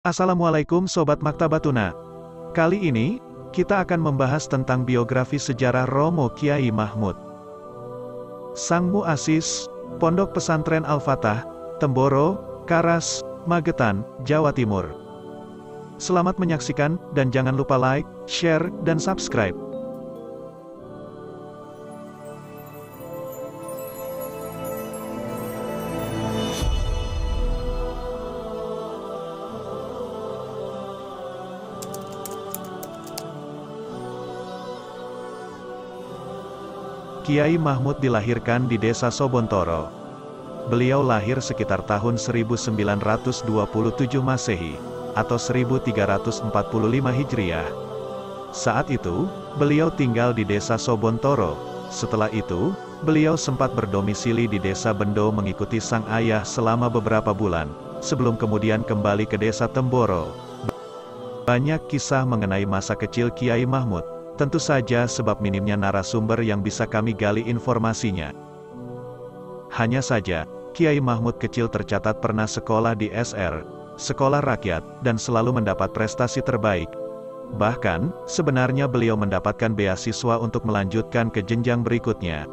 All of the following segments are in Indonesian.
Assalamualaikum Sobat Maktabatuna. Kali ini, kita akan membahas tentang biografi sejarah Romo Kiai Mahmud. Sang Mu'assis, Pondok Pesantren Al-Fatah, Temboro, Karas, Magetan, Jawa Timur. Selamat menyaksikan, dan jangan lupa like, share, dan subscribe. Kiai Mahmud dilahirkan di Desa Sobontoro. Beliau lahir sekitar tahun 1927 Masehi, atau 1345 Hijriah. Saat itu, beliau tinggal di Desa Sobontoro. Setelah itu, beliau sempat berdomisili di Desa Bendo mengikuti sang ayah selama beberapa bulan, sebelum kemudian kembali ke Desa Temboro. Banyak kisah mengenai masa kecil Kiai Mahmud. Tentu saja sebab minimnya narasumber yang bisa kami gali informasinya. Hanya saja, Kiai Mahmud kecil tercatat pernah sekolah di SR, sekolah rakyat, dan selalu mendapat prestasi terbaik. Bahkan, sebenarnya beliau mendapatkan beasiswa untuk melanjutkan ke jenjang berikutnya.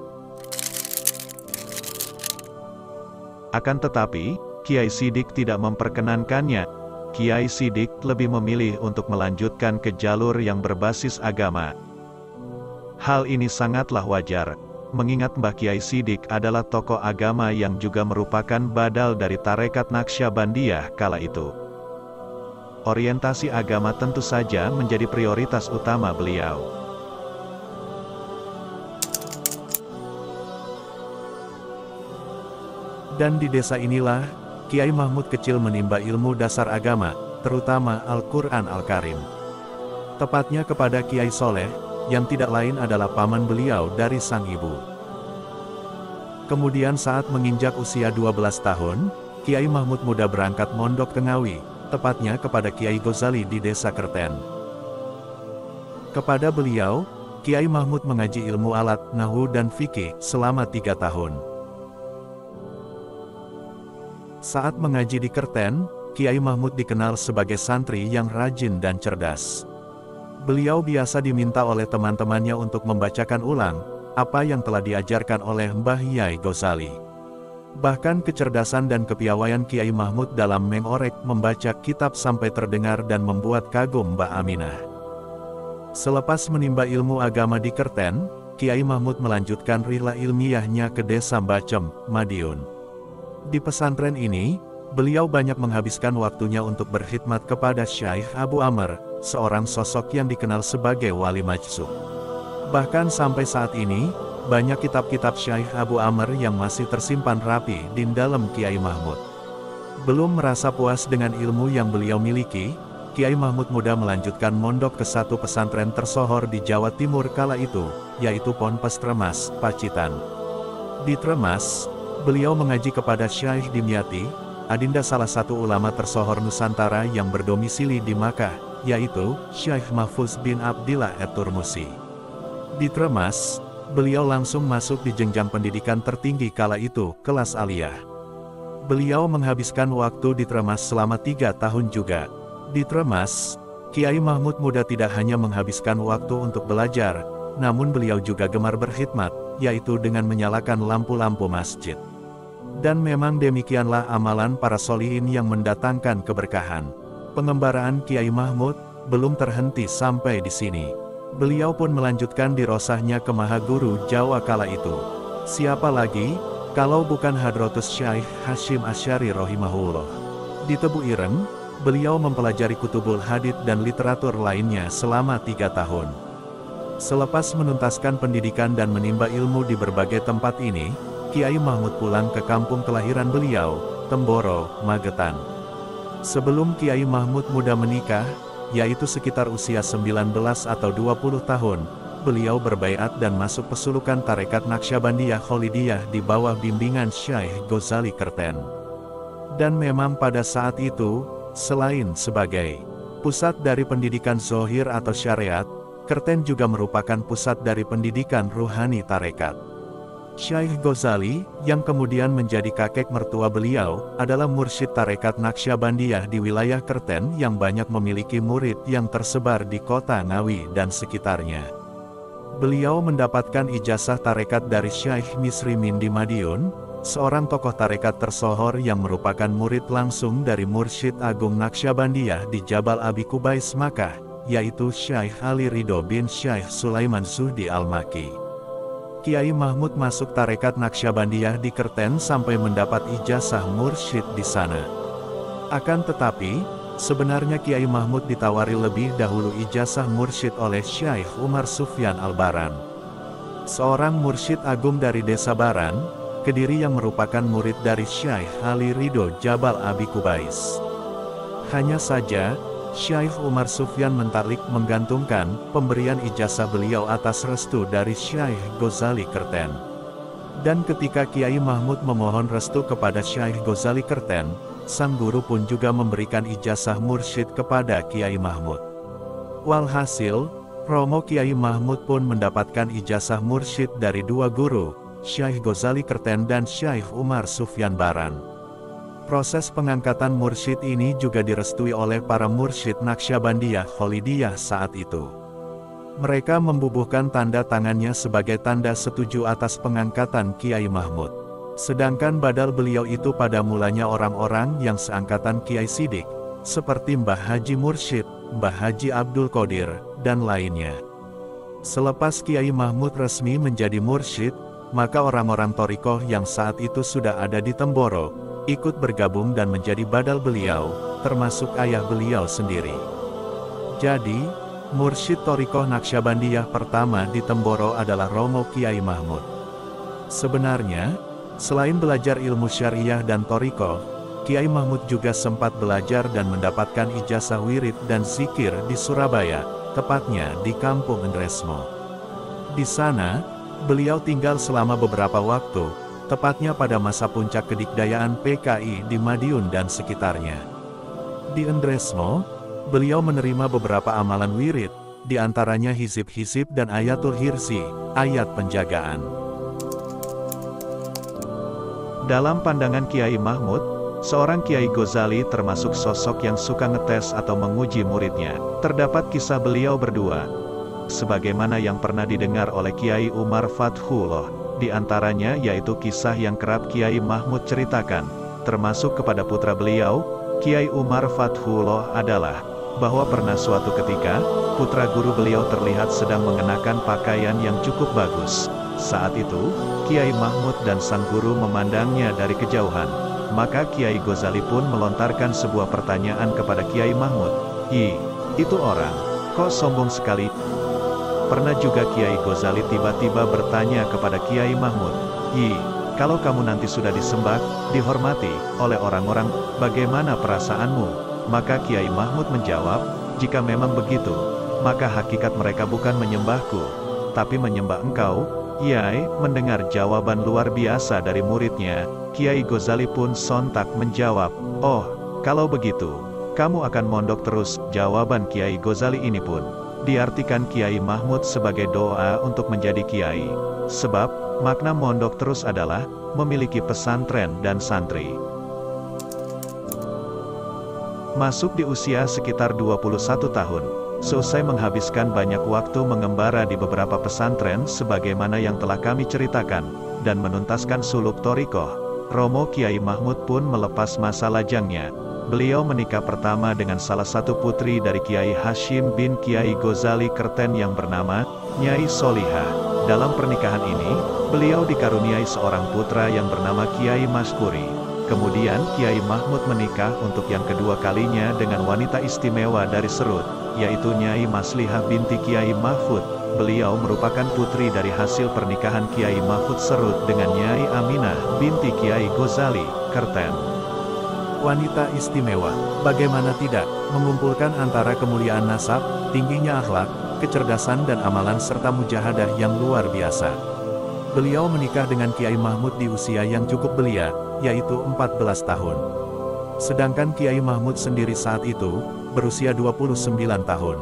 Akan tetapi, Kiai Sidik tidak memperkenankannya. Kiai Sidik lebih memilih untuk melanjutkan ke jalur yang berbasis agama. Hal ini sangatlah wajar, mengingat Mbah Kiai Sidik adalah tokoh agama yang juga merupakan badal dari tarekat Naqsyabandiyah kala itu. Orientasi agama tentu saja menjadi prioritas utama beliau. Dan di desa inilah, Kiai Mahmud kecil menimba ilmu dasar agama, terutama Al-Quran Al-Karim. Tepatnya kepada Kiai Soleh, yang tidak lain adalah paman beliau dari sang ibu. Kemudian saat menginjak usia 12 tahun, Kiai Mahmud muda berangkat mondok ke Ngawi, tepatnya kepada Kiai Ghazali di desa Kerten. Kepada beliau, Kiai Mahmud mengaji ilmu alat, nahwu dan fikih selama 3 tahun. Saat mengaji di Kerten, Kiai Mahmud dikenal sebagai santri yang rajin dan cerdas. Beliau biasa diminta oleh teman-temannya untuk membacakan ulang apa yang telah diajarkan oleh Mbah Yai Ghazali. Bahkan kecerdasan dan kepiawaian Kiai Mahmud dalam mengorek membaca kitab sampai terdengar dan membuat kagum Mbah Aminah. Selepas menimba ilmu agama di Kerten, Kiai Mahmud melanjutkan rihlah ilmiahnya ke desa Bacem, Madiun. Di pesantren ini, beliau banyak menghabiskan waktunya untuk berkhidmat kepada Syekh Abu Amr, seorang sosok yang dikenal sebagai wali majzub. Bahkan sampai saat ini, banyak kitab-kitab Syekh Abu Amr yang masih tersimpan rapi di dalam Kiai Mahmud. Belum merasa puas dengan ilmu yang beliau miliki, Kiai Mahmud muda melanjutkan mondok ke satu pesantren tersohor di Jawa Timur kala itu, yaitu Ponpes Tremas, Pacitan. Di Tremas, beliau mengaji kepada Syekh Dimyati, adinda salah satu ulama tersohor Nusantara yang berdomisili di Makkah, yaitu Syekh Mahfuz bin Abdillah at-Turmusi. Di Tremas, beliau langsung masuk di jenjang pendidikan tertinggi kala itu, kelas aliyah. Beliau menghabiskan waktu di Tremas selama 3 tahun juga. Di Tremas, Kiai Mahmud muda tidak hanya menghabiskan waktu untuk belajar, namun beliau juga gemar berkhidmat, yaitu dengan menyalakan lampu-lampu masjid. Dan memang demikianlah amalan para solihin yang mendatangkan keberkahan. Pengembaraan Kiai Mahmud belum terhenti sampai di sini. Beliau pun melanjutkan dirosahnya ke Mahaguru Jawa kala itu. Siapa lagi, kalau bukan Hadratus Syekh Hasyim Asy'ari rahimahullah. Di Tebu Ireng, beliau mempelajari kutubul hadits dan literatur lainnya selama 3 tahun. Selepas menuntaskan pendidikan dan menimba ilmu di berbagai tempat ini, Kiai Mahmud pulang ke kampung kelahiran beliau, Temboro, Magetan. Sebelum Kiai Mahmud muda menikah, yaitu sekitar usia 19 atau 20 tahun, beliau berbaiat dan masuk pesulukan tarekat Naqsyabandiyah Kholidiyah di bawah bimbingan Syekh Ghazali Kerten. Dan memang pada saat itu, selain sebagai pusat dari pendidikan zohir atau syariat, Kerten juga merupakan pusat dari pendidikan ruhani tarekat. Syekh Ghazali, yang kemudian menjadi kakek mertua beliau, adalah mursyid tarekat Naqsyabandiyah di wilayah Kerten yang banyak memiliki murid yang tersebar di kota Ngawi dan sekitarnya. Beliau mendapatkan ijazah tarekat dari Syekh Misrimin di Madiun, seorang tokoh tarekat tersohor yang merupakan murid langsung dari mursyid agung Naqsyabandiyah di Jabal Abi Qubais Makkah, yaitu Syekh Ali Ridho bin Syekh Sulaiman Zuhdi Al-Makki. Kiai Mahmud masuk tarekat Naqsyabandiyah di Kerten sampai mendapat ijazah mursyid di sana. Akan tetapi, sebenarnya Kiai Mahmud ditawari lebih dahulu ijazah mursyid oleh Syekh Umar Sufyan Al-Baran, seorang mursyid agung dari desa Baran, Kediri yang merupakan murid dari Syekh Ali Ridho Jabal Abi Qubais. Hanya saja, Syekh Umar Sufyan mentalik menggantungkan pemberian ijazah beliau atas restu dari Syekh Ghazali Kerten. Dan ketika Kiai Mahmud memohon restu kepada Syekh Ghazali Kerten, sang guru pun juga memberikan ijazah mursyid kepada Kiai Mahmud. Walhasil, Romo Kiai Mahmud pun mendapatkan ijazah mursyid dari dua guru, Syekh Ghazali Kerten dan Syekh Umar Sufyan Baran. Proses pengangkatan mursyid ini juga direstui oleh para mursyid Naqsyabandiyah Khalidiyah saat itu. Mereka membubuhkan tanda tangannya sebagai tanda setuju atas pengangkatan Kiai Mahmud. Sedangkan badal beliau itu pada mulanya orang-orang yang seangkatan Kiai Sidik, seperti Mbah Haji Mursyid, Mbah Haji Abdul Qadir, dan lainnya. Selepas Kiai Mahmud resmi menjadi mursyid, maka orang-orang thariqah yang saat itu sudah ada di Temboro, ikut bergabung dan menjadi badal beliau, termasuk ayah beliau sendiri. Jadi, mursyid thariqah Naqsyabandiyah pertama di Temboro adalah Romo Kiai Mahmud. Sebenarnya, selain belajar ilmu syariah dan thariqah, Kiai Mahmud juga sempat belajar dan mendapatkan ijazah wirid dan zikir di Surabaya, tepatnya di Kampung Endresmo. Di sana, beliau tinggal selama beberapa waktu, tepatnya pada masa puncak kedikdayaan PKI di Madiun dan sekitarnya. Di Endresmo, beliau menerima beberapa amalan wirid, di antaranya hizib-hizib dan ayatul hirzi, ayat penjagaan. Dalam pandangan Kiai Mahmud, seorang Kiai Ghazali termasuk sosok yang suka ngetes atau menguji muridnya. Terdapat kisah beliau berdua, sebagaimana yang pernah didengar oleh Kiai Umar Fathullah. Di antaranya yaitu kisah yang kerap Kiai Mahmud ceritakan, termasuk kepada putra beliau, Kiai Umar Fathullah adalah, bahwa pernah suatu ketika, putra guru beliau terlihat sedang mengenakan pakaian yang cukup bagus. Saat itu, Kiai Mahmud dan sang guru memandangnya dari kejauhan. Maka Kiai Ghazali pun melontarkan sebuah pertanyaan kepada Kiai Mahmud. Itu orang, kok sombong sekali? Pernah juga Kiai Ghazali tiba-tiba bertanya kepada Kiai Mahmud, kalau kamu nanti sudah disembah, dihormati oleh orang-orang, bagaimana perasaanmu? Maka Kiai Mahmud menjawab, jika memang begitu, maka hakikat mereka bukan menyembahku, tapi menyembah engkau. Yai, mendengar jawaban luar biasa dari muridnya, Kiai Ghazali pun sontak menjawab, oh, kalau begitu, kamu akan mondok terus. Jawaban Kiai Ghazali ini pun diartikan Kiai Mahmud sebagai doa untuk menjadi kiai. Sebab, makna mondok terus adalah memiliki pesantren dan santri. Masuk di usia sekitar 21 tahun, selesai menghabiskan banyak waktu mengembara di beberapa pesantren sebagaimana yang telah kami ceritakan, dan menuntaskan suluk thariqah, Romo Kiai Mahmud pun melepas masa lajangnya. Beliau menikah pertama dengan salah satu putri dari Kiai Hashim bin Kiai Ghazali Kerten yang bernama Nyai Solihah. Dalam pernikahan ini, beliau dikaruniai seorang putra yang bernama Kiai Maskuri. Kemudian Kiai Mahmud menikah untuk yang kedua kalinya dengan wanita istimewa dari Serut, yaitu Nyai Maslihah binti Kiai Mahfud. Beliau merupakan putri dari hasil pernikahan Kiai Mahfud Serut dengan Nyai Aminah binti Kiai Ghazali Kerten. Wanita istimewa, bagaimana tidak, mengumpulkan antara kemuliaan nasab, tingginya akhlak, kecerdasan dan amalan serta mujahadah yang luar biasa. Beliau menikah dengan Kiai Mahmud di usia yang cukup belia, yaitu 14 tahun. Sedangkan Kiai Mahmud sendiri saat itu, berusia 29 tahun.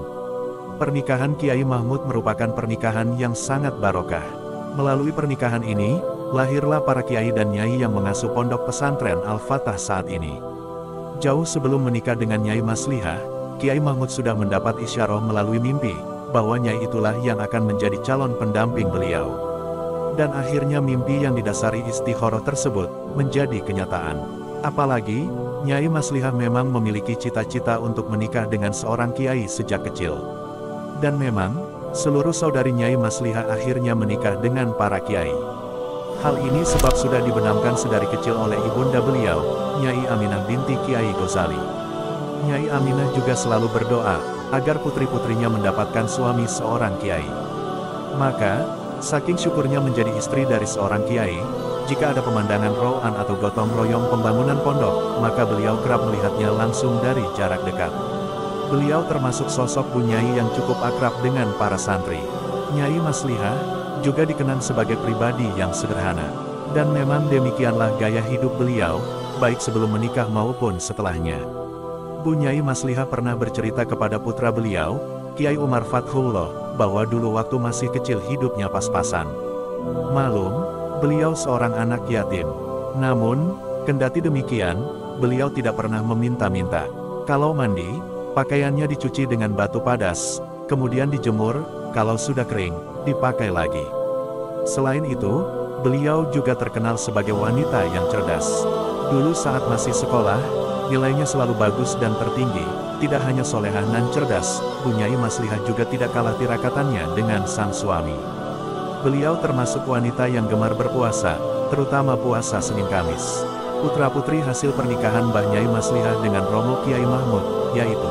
Pernikahan Kiai Mahmud merupakan pernikahan yang sangat barokah. Melalui pernikahan ini, lahirlah para kiai dan nyai yang mengasuh pondok pesantren Al-Fatah saat ini. Jauh sebelum menikah dengan Nyai Maslihah, Kiai Mahmud sudah mendapat isyarah melalui mimpi, bahwa nyai itulah yang akan menjadi calon pendamping beliau. Dan akhirnya mimpi yang didasari istikharah tersebut, menjadi kenyataan. Apalagi, Nyai Maslihah memang memiliki cita-cita untuk menikah dengan seorang kiai sejak kecil. Dan memang, seluruh saudari Nyai Maslihah akhirnya menikah dengan para kiai. Hal ini sebab sudah dibenamkan sedari kecil oleh ibunda beliau, Nyai Aminah binti Kiai Ghazali. Nyai Aminah juga selalu berdoa, agar putri-putrinya mendapatkan suami seorang kiai. Maka, saking syukurnya menjadi istri dari seorang kiai, jika ada pemandangan roan atau gotong royong pembangunan pondok, maka beliau kerap melihatnya langsung dari jarak dekat. Beliau termasuk sosok Bu Nyai yang cukup akrab dengan para santri. Nyai Maslihah juga dikenang sebagai pribadi yang sederhana. Dan memang demikianlah gaya hidup beliau, baik sebelum menikah maupun setelahnya. Bu Nyai Maslihah pernah bercerita kepada putra beliau, Kiai Umar Fathullah, bahwa dulu waktu masih kecil hidupnya pas-pasan. Malum, beliau seorang anak yatim. Namun, kendati demikian, beliau tidak pernah meminta-minta. Kalau mandi, pakaiannya dicuci dengan batu padas, kemudian dijemur, kalau sudah kering, dipakai lagi. Selain itu, beliau juga terkenal sebagai wanita yang cerdas. Dulu saat masih sekolah, nilainya selalu bagus dan tertinggi. Tidak hanya solehah dan cerdas, Bu Nyai Maslihah juga tidak kalah tirakatannya dengan sang suami. Beliau termasuk wanita yang gemar berpuasa, terutama puasa Senin Kamis. Putra-putri hasil pernikahan Mbah Nyai Maslihah dengan Romo Kiai Mahmud, yaitu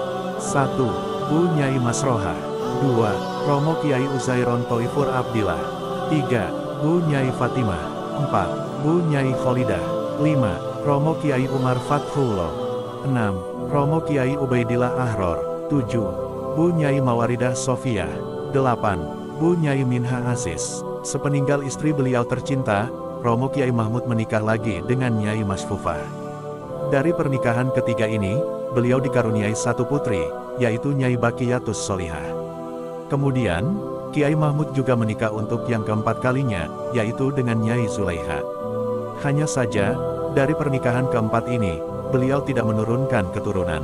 1. Bu Nyai Masrohah, 2. Romo Kiai Uzairon Toifur Abdillah, 3. Bu Nyai Fatimah, 4. Bu Nyai Kholidah, 5. Romo Kiai Umar Fathullah, 6. Romo Kiai Ubaidillah Ahror, 7. Bu Nyai Mawaridah Sofia, 8. Bu Nyai Minha Aziz. Sepeninggal istri beliau tercinta, Romo Kiai Mahmud menikah lagi dengan Nyai Masfufah. Dari pernikahan ketiga ini, beliau dikaruniai satu putri, yaitu Nyai Baqiyatus Solihah. Kemudian, Kiai Mahmud juga menikah untuk yang keempat kalinya, yaitu dengan Nyai Zulaiha. Hanya saja, dari pernikahan keempat ini, beliau tidak menurunkan keturunan.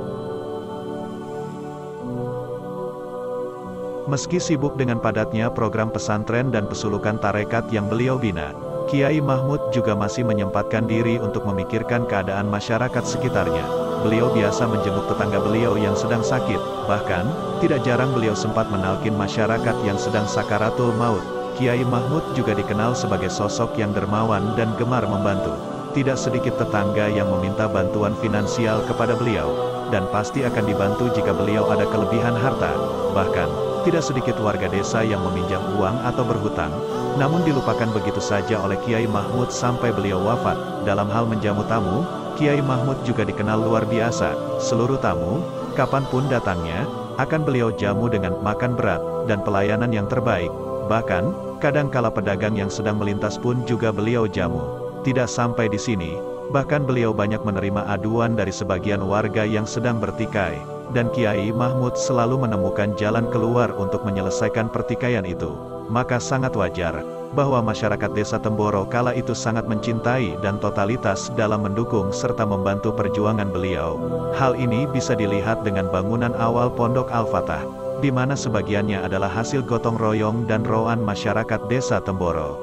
Meski sibuk dengan padatnya program pesantren dan pesulukan tarekat yang beliau bina, Kiai Mahmud juga masih menyempatkan diri untuk memikirkan keadaan masyarakat sekitarnya. Beliau biasa menjenguk tetangga beliau yang sedang sakit, bahkan, tidak jarang beliau sempat menalkin masyarakat yang sedang sakaratul maut. Kiai Mahmud juga dikenal sebagai sosok yang dermawan dan gemar membantu. Tidak sedikit tetangga yang meminta bantuan finansial kepada beliau, dan pasti akan dibantu jika beliau ada kelebihan harta. Bahkan, tidak sedikit warga desa yang meminjam uang atau berhutang, namun dilupakan begitu saja oleh Kiai Mahmud sampai beliau wafat. Dalam hal menjamu tamu, Kiai Mahmud juga dikenal luar biasa. Seluruh tamu, kapanpun datangnya, akan beliau jamu dengan makan berat, dan pelayanan yang terbaik. Bahkan, kadangkala pedagang yang sedang melintas pun juga beliau jamu. Tidak sampai di sini, bahkan beliau banyak menerima aduan dari sebagian warga yang sedang bertikai, dan Kiai Mahmud selalu menemukan jalan keluar untuk menyelesaikan pertikaian itu. Maka sangat wajar, bahwa masyarakat desa Temboro kala itu sangat mencintai dan totalitas dalam mendukung serta membantu perjuangan beliau. Hal ini bisa dilihat dengan bangunan awal Pondok Al-Fatah, di mana sebagiannya adalah hasil gotong royong dan roan masyarakat desa Temboro.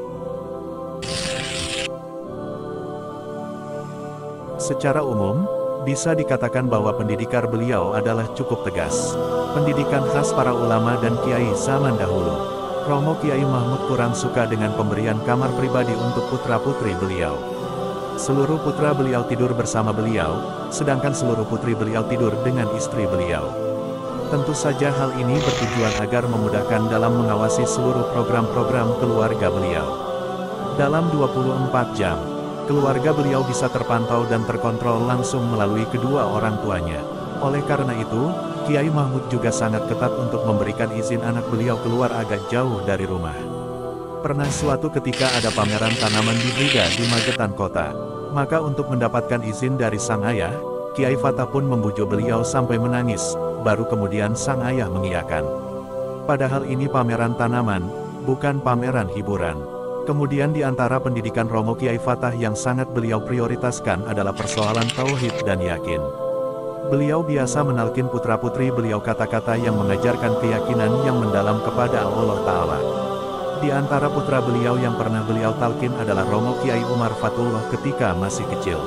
Secara umum, bisa dikatakan bahwa pendidikan beliau adalah cukup tegas. Pendidikan khas para ulama dan kiai zaman dahulu. Romo Kiai Mahmud kurang suka dengan pemberian kamar pribadi untuk putra-putri beliau. Seluruh putra beliau tidur bersama beliau, sedangkan seluruh putri beliau tidur dengan istri beliau. Tentu saja hal ini bertujuan agar memudahkan dalam mengawasi seluruh program-program keluarga beliau. Dalam 24 jam, keluarga beliau bisa terpantau dan terkontrol langsung melalui kedua orang tuanya. Oleh karena itu, Kiai Mahmud juga sangat ketat untuk memberikan izin anak beliau keluar agak jauh dari rumah. Pernah suatu ketika ada pameran tanaman di Briga di Magetan Kota. Maka untuk mendapatkan izin dari sang ayah, Kiai Fatah pun membujuk beliau sampai menangis, baru kemudian sang ayah mengiyakan. Padahal ini pameran tanaman, bukan pameran hiburan. Kemudian di antara pendidikan Romo Kiai Fatah yang sangat beliau prioritaskan adalah persoalan tauhid dan yakin. Beliau biasa menalkin putra-putri beliau kata-kata yang mengajarkan keyakinan yang mendalam kepada Allah Ta'ala. Di antara putra beliau yang pernah beliau talkin adalah Romo Kiai Umar Fatullah ketika masih kecil.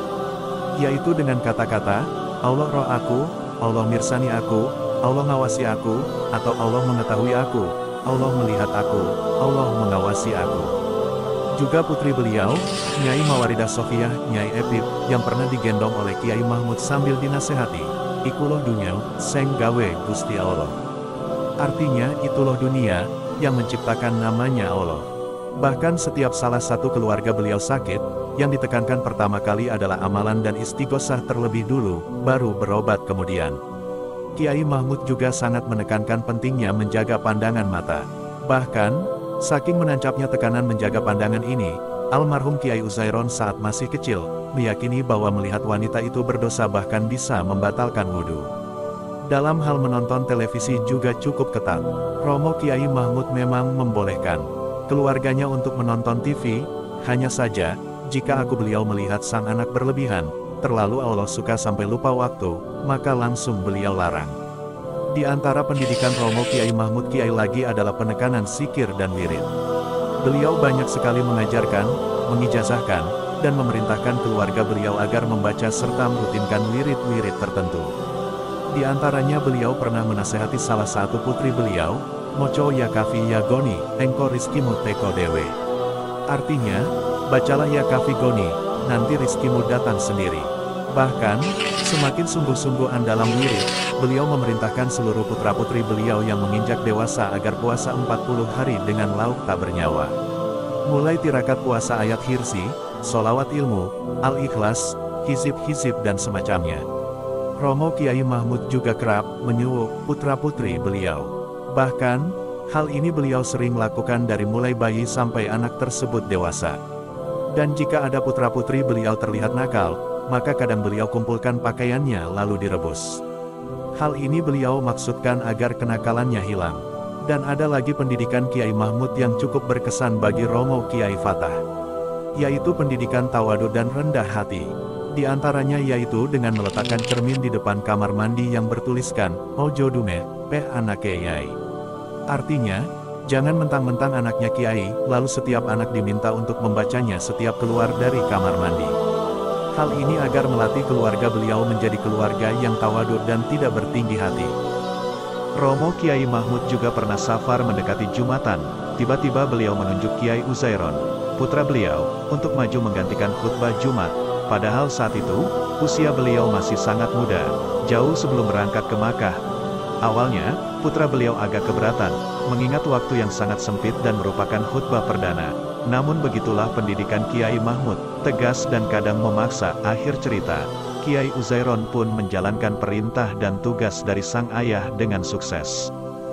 Yaitu dengan kata-kata, Allah roh aku, Allah mirsani aku, Allah ngawasi aku, atau Allah mengetahui aku, Allah melihat aku, Allah mengawasi aku. Juga putri beliau, Nyai Mawaridah Sofiyah, Nyai Epip, yang pernah digendong oleh Kiai Mahmud sambil dinasehati, ikuloh dunia, seng gawe Gusti Allah. Artinya, ituloh dunia, yang menciptakan namanya Allah. Bahkan setiap salah satu keluarga beliau sakit, yang ditekankan pertama kali adalah amalan dan istighosah terlebih dulu, baru berobat kemudian. Kiai Mahmud juga sangat menekankan pentingnya menjaga pandangan mata. Bahkan, saking menancapnya tekanan menjaga pandangan ini, almarhum Kiai Uzairon saat masih kecil, meyakini bahwa melihat wanita itu berdosa bahkan bisa membatalkan wudhu. Dalam hal menonton televisi juga cukup ketat. Romo Kiai Mahmud memang membolehkan keluarganya untuk menonton TV, hanya saja, jika beliau melihat sang anak berlebihan, terlalu Allah suka sampai lupa waktu, maka langsung beliau larang. Di antara pendidikan Romo Kiai Mahmud Kiai lagi adalah penekanan zikir dan wirid. Beliau banyak sekali mengajarkan, mengijazahkan, dan memerintahkan keluarga beliau agar membaca serta merutinkan wirid-wirid tertentu. Di antaranya beliau pernah menasehati salah satu putri beliau, Moco ya kafi ya goni, engko rizkimu teko dewe. Artinya, bacalah ya kafi goni, nanti rizkimu datang sendiri. Bahkan, semakin sungguh-sungguhan dalam wirid, beliau memerintahkan seluruh putra-putri beliau yang menginjak dewasa agar puasa 40 hari dengan lauk tak bernyawa. Mulai tirakat puasa ayat hirsi, solawat ilmu, al-ikhlas, hizib-hizib dan semacamnya. Romo Kiai Mahmud juga kerap menyuwuk putra-putri beliau. Bahkan, hal ini beliau sering lakukan dari mulai bayi sampai anak tersebut dewasa. Dan jika ada putra-putri beliau terlihat nakal, maka kadang beliau kumpulkan pakaiannya lalu direbus. Hal ini beliau maksudkan agar kenakalannya hilang. Dan ada lagi pendidikan Kiai Mahmud yang cukup berkesan bagi Romo Kiai Fatah, yaitu pendidikan tawadhu dan rendah hati. Di antaranya yaitu dengan meletakkan cermin di depan kamar mandi yang bertuliskan, Ojo dume, peh anake yai. Artinya, jangan mentang-mentang anaknya Kiai, lalu setiap anak diminta untuk membacanya setiap keluar dari kamar mandi. Hal ini agar melatih keluarga beliau menjadi keluarga yang tawadhu dan tidak bertinggi hati. Romo Kiai Mahmud juga pernah safar mendekati Jumatan, tiba-tiba beliau menunjuk Kiai Uzairon, putra beliau, untuk maju menggantikan khutbah Jumat. Padahal saat itu, usia beliau masih sangat muda, jauh sebelum berangkat ke Makkah. Awalnya, putra beliau agak keberatan, mengingat waktu yang sangat sempit dan merupakan khutbah perdana. Namun begitulah pendidikan Kiai Mahmud, tegas dan kadang memaksa. Akhir cerita, Kiai Uzairon pun menjalankan perintah dan tugas dari sang ayah dengan sukses.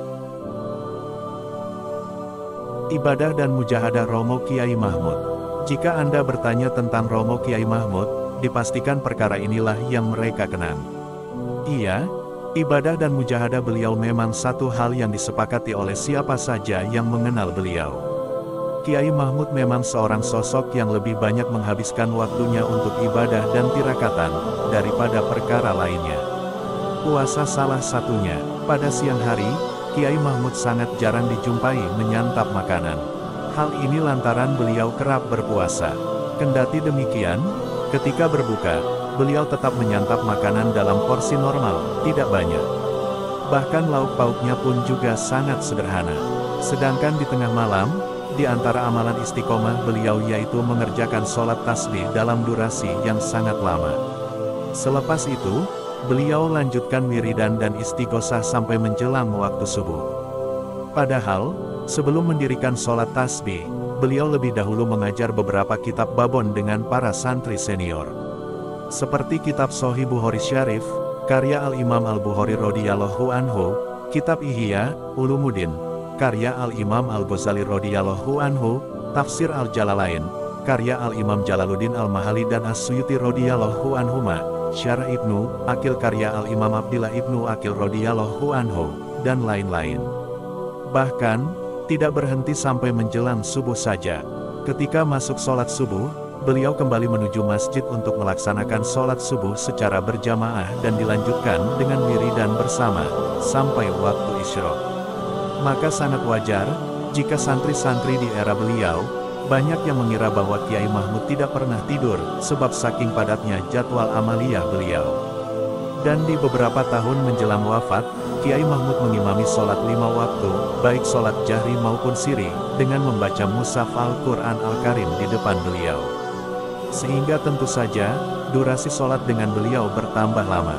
Ibadah dan mujahadah Romo Kiai Mahmud. Jika Anda bertanya tentang Romo Kiai Mahmud, dipastikan perkara inilah yang mereka kenang. Iya, ibadah dan mujahadah beliau memang satu hal yang disepakati oleh siapa saja yang mengenal beliau. Kiai Mahmud memang seorang sosok yang lebih banyak menghabiskan waktunya untuk ibadah dan tirakatan, daripada perkara lainnya. Puasa salah satunya. Pada siang hari, Kiai Mahmud sangat jarang dijumpai menyantap makanan. Hal ini lantaran beliau kerap berpuasa. Kendati demikian, ketika berbuka, beliau tetap menyantap makanan dalam porsi normal, tidak banyak. Bahkan lauk pauknya pun juga sangat sederhana. Sedangkan di tengah malam, di antara amalan istiqomah beliau yaitu mengerjakan sholat tasbih dalam durasi yang sangat lama. Selepas itu, beliau lanjutkan wiridan dan istighosah sampai menjelang waktu subuh. Padahal, sebelum mendirikan sholat tasbih, beliau lebih dahulu mengajar beberapa kitab babon dengan para santri senior. Seperti kitab Sahih Bukhari Syarif, karya Al-Imam Al-Bukhari radhiyallahu anhu, kitab Ihya Ulumuddin, karya Al-Imam Al-Ghazali radhiyallahu anhu, tafsir Al-Jalalain, karya Al-Imam Jalaluddin Al-Mahali dan As-Suyuti radhiyallahu anhuma, Syarah Ibnu Aqil karya Al-Imam Abdillah Ibnu Aqil radhiyallahu anhu, dan lain-lain. Bahkan, tidak berhenti sampai menjelang subuh saja. Ketika masuk sholat subuh, beliau kembali menuju masjid untuk melaksanakan sholat subuh secara berjamaah dan dilanjutkan dengan wiridan bersama, sampai waktu isyraq. Maka sangat wajar, jika santri-santri di era beliau, banyak yang mengira bahwa Kiai Mahmud tidak pernah tidur, sebab saking padatnya jadwal amaliyah beliau. Dan di beberapa tahun menjelang wafat, Kiai Mahmud mengimami sholat 5 waktu, baik sholat jahri maupun siri, dengan membaca mushaf Al-Quran Al-Karim di depan beliau. Sehingga tentu saja, durasi sholat dengan beliau bertambah lama.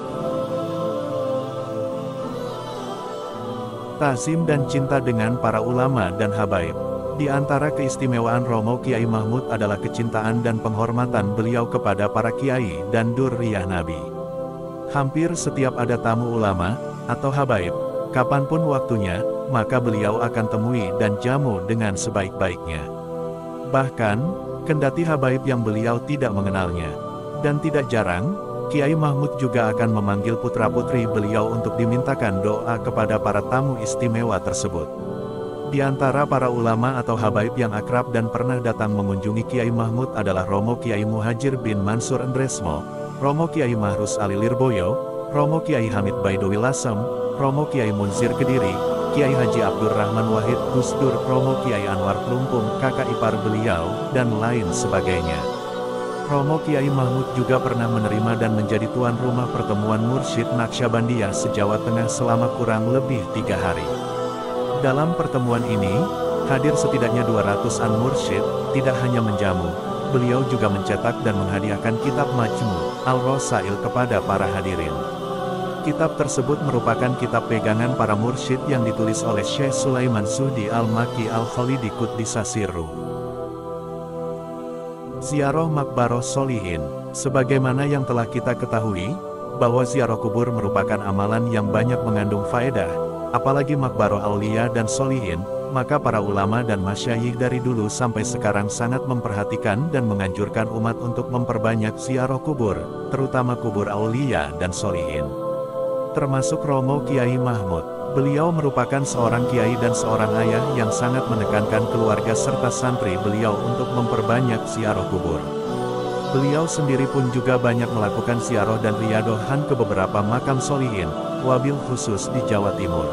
Ta'zim dan cinta dengan para ulama dan habaib. Di antara keistimewaan Romo Kiai Mahmud adalah kecintaan dan penghormatan beliau kepada para kiai dan durriyah Nabi. Hampir setiap ada tamu ulama, atau habaib, kapanpun waktunya, maka beliau akan temui dan jamu dengan sebaik-baiknya. Bahkan, kendati habaib yang beliau tidak mengenalnya. Dan tidak jarang, Kiai Mahmud juga akan memanggil putra-putri beliau untuk dimintakan doa kepada para tamu istimewa tersebut. Di antara para ulama atau habaib yang akrab dan pernah datang mengunjungi Kiai Mahmud adalah Romo Kiai Muhajir bin Mansur Endresmo, Romo Kiai Mahrus Ali Lirboyo, Romo Kiai Hamid Baidowi Lasem, Romo Kiai Munzir Kediri, Kiai Haji Abdurrahman Wahid Gusdur, Romo Kiai Anwar Plumpung, kakak ipar beliau, dan lain sebagainya. Romo Kiai Mahmud juga pernah menerima dan menjadi tuan rumah pertemuan Mursyid Naqsyabandiyah se-Jawa Tengah selama kurang lebih 3 hari. Dalam pertemuan ini, hadir setidaknya 200-an mursyid, tidak hanya menjamu, beliau juga mencetak dan menghadiahkan kitab Majmu' Al-Rasail kepada para hadirin. Kitab tersebut merupakan kitab pegangan para mursyid yang ditulis oleh Syekh Sulaiman Suhdi Al-Maki Al-Khalidi Quddisa Sirruh. Ziarah Maqbarah Sholihin. Sebagaimana yang telah kita ketahui, bahwa ziarah kubur merupakan amalan yang banyak mengandung faedah, apalagi Maqbarah Aulia dan Sholihin, maka para ulama dan masyayikh dari dulu sampai sekarang sangat memperhatikan dan menganjurkan umat untuk memperbanyak ziarah kubur, terutama kubur Aulia dan Sholihin. Termasuk Romo Kiai Mahmud. Beliau merupakan seorang kiai dan seorang ayah yang sangat menekankan keluarga serta santri beliau untuk memperbanyak ziarah kubur. Beliau sendiri pun juga banyak melakukan ziarah dan riyadohan ke beberapa makam sholihin, wabil khusus di Jawa Timur.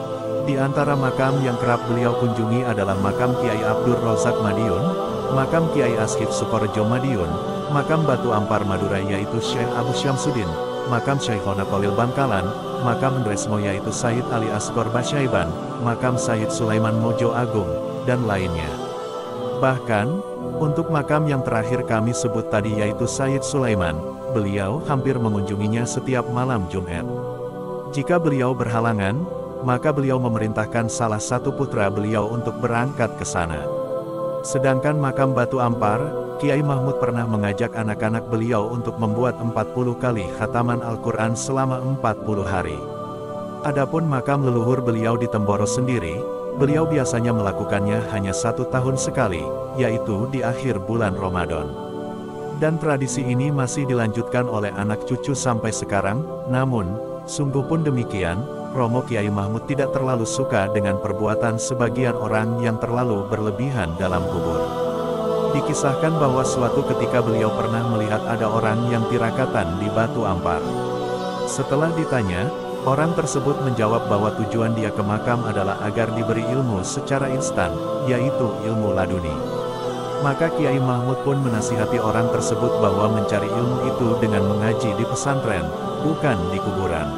Di antara makam yang kerap beliau kunjungi adalah makam Kiai Abdur Rozak Madiun, makam Kiai Ashif Sukorejo Madiun, makam Batu Ampar Madura yaitu Syekh Abu Syamsuddin, makam Syekhona Kolil Bangkalan, makam Endresmo yaitu Said Ali Asgor Basyaiban, makam Said Sulaiman Mojo Agung, dan lainnya. Bahkan, untuk makam yang terakhir kami sebut tadi yaitu Said Sulaiman, beliau hampir mengunjunginya setiap malam Jumat. Jika beliau berhalangan, maka beliau memerintahkan salah satu putra beliau untuk berangkat ke sana. Sedangkan makam Batu Ampar, Kiai Mahmud pernah mengajak anak-anak beliau untuk membuat 40 kali khataman Al-Quran selama 40 hari. Adapun makam leluhur beliau di Temboro sendiri, beliau biasanya melakukannya hanya 1 tahun sekali, yaitu di akhir bulan Ramadan. Dan tradisi ini masih dilanjutkan oleh anak cucu sampai sekarang, namun, sungguh pun demikian, Romo Kiai Mahmud tidak terlalu suka dengan perbuatan sebagian orang yang terlalu berlebihan dalam kubur. Dikisahkan bahwa suatu ketika beliau pernah melihat ada orang yang tirakatan di Batu Ampar. Setelah ditanya, orang tersebut menjawab bahwa tujuan dia ke makam adalah agar diberi ilmu secara instan, yaitu ilmu laduni. Maka Kiai Mahmud pun menasihati orang tersebut bahwa mencari ilmu itu dengan mengaji di pesantren, bukan di kuburan.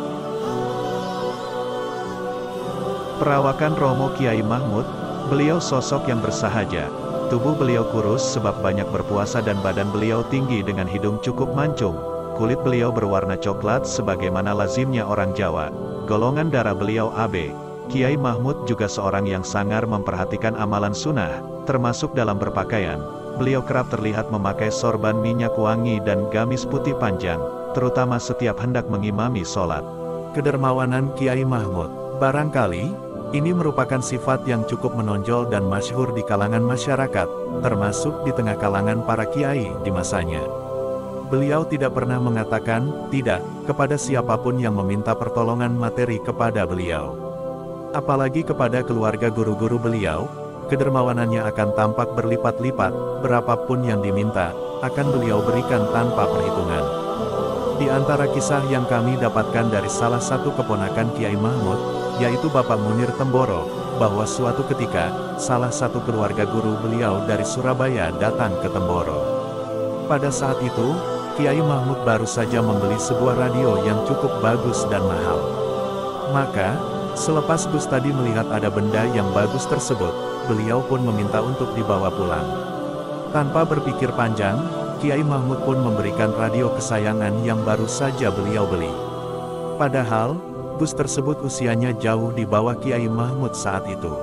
Perawakan Romo Kiai Mahmud, beliau sosok yang bersahaja. Tubuh beliau kurus sebab banyak berpuasa dan badan beliau tinggi dengan hidung cukup mancung. Kulit beliau berwarna coklat sebagaimana lazimnya orang Jawa. Golongan darah beliau AB. Kiai Mahmud juga seorang yang sangar memperhatikan amalan sunnah, termasuk dalam berpakaian. Beliau kerap terlihat memakai sorban minyak wangi dan gamis putih panjang, terutama setiap hendak mengimami sholat. Kedermawanan Kiai Mahmud, barangkali ini merupakan sifat yang cukup menonjol dan masyhur di kalangan masyarakat, termasuk di tengah kalangan para kiai di masanya. Beliau tidak pernah mengatakan tidak kepada siapapun yang meminta pertolongan materi kepada beliau. Apalagi kepada keluarga guru-guru beliau, kedermawanannya akan tampak berlipat-lipat, berapapun yang diminta, akan beliau berikan tanpa perhitungan. Di antara kisah yang kami dapatkan dari salah satu keponakan Kiai Mahmud, yaitu Bapak Munir Temboro, bahwa suatu ketika, salah satu keluarga guru beliau dari Surabaya datang ke Temboro. Pada saat itu, Kiai Mahmud baru saja membeli sebuah radio yang cukup bagus dan mahal. Maka, selepas Gustadi melihat ada benda yang bagus tersebut, beliau pun meminta untuk dibawa pulang. Tanpa berpikir panjang, Kiai Mahmud pun memberikan radio kesayangan yang baru saja beliau beli. Padahal, bus tersebut usianya jauh di bawah Kiai Mahmud saat itu.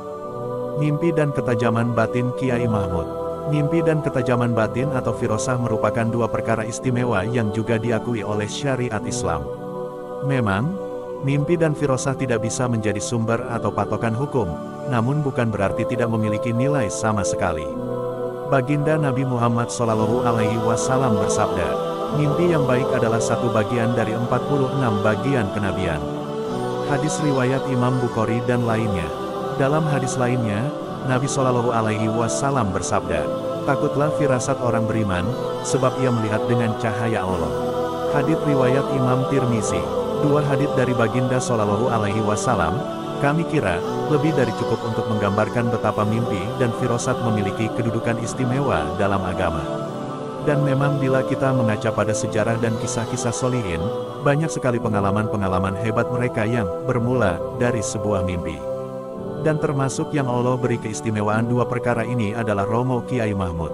Mimpi dan ketajaman batin Kiai Mahmud. Mimpi dan ketajaman batin atau firosah merupakan dua perkara istimewa yang juga diakui oleh syariat Islam. Memang, mimpi dan firosah tidak bisa menjadi sumber atau patokan hukum, namun bukan berarti tidak memiliki nilai sama sekali. Baginda Nabi Muhammad SAW bersabda, mimpi yang baik adalah satu bagian dari 46 bagian kenabian. Hadis riwayat Imam Bukhari dan lainnya. Dalam hadis lainnya, Nabi SAW bersabda, takutlah firasat orang beriman, sebab ia melihat dengan cahaya Allah. Hadis riwayat Imam Tirmizi. Dua hadis dari Baginda SAW, kami kira, lebih dari cukup untuk menggambarkan betapa mimpi dan firasat memiliki kedudukan istimewa dalam agama. Dan memang bila kita mengaca pada sejarah dan kisah-kisah solihin, banyak sekali pengalaman-pengalaman hebat mereka yang bermula dari sebuah mimpi. Dan termasuk yang Allah beri keistimewaan dua perkara ini adalah Romo Kiai Mahmud.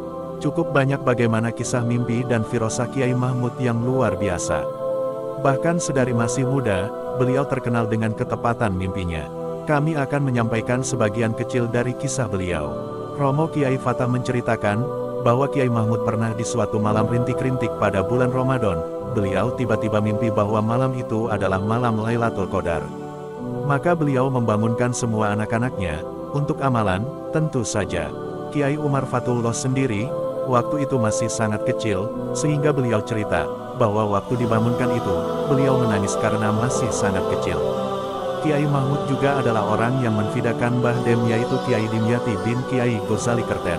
Cukup banyak bagaimana kisah mimpi dan firasat Kiai Mahmud yang luar biasa. Bahkan sedari masih muda, beliau terkenal dengan ketepatan mimpinya. Kami akan menyampaikan sebagian kecil dari kisah beliau. Romo Kiai Fatah menceritakan, bahwa Kiai Mahmud pernah di suatu malam rintik-rintik pada bulan Ramadan, beliau tiba-tiba mimpi bahwa malam itu adalah malam Lailatul Qadar. Maka beliau membangunkan semua anak-anaknya, untuk amalan, tentu saja. Kiai Umar Fatullah sendiri, waktu itu masih sangat kecil, sehingga beliau cerita, bahwa waktu dibangunkan itu, beliau menangis karena masih sangat kecil. Kiai Mahmud juga adalah orang yang menfidakan Mbah Dem yaitu Kiai Dimyati bin Kiai Ghazali Kerten.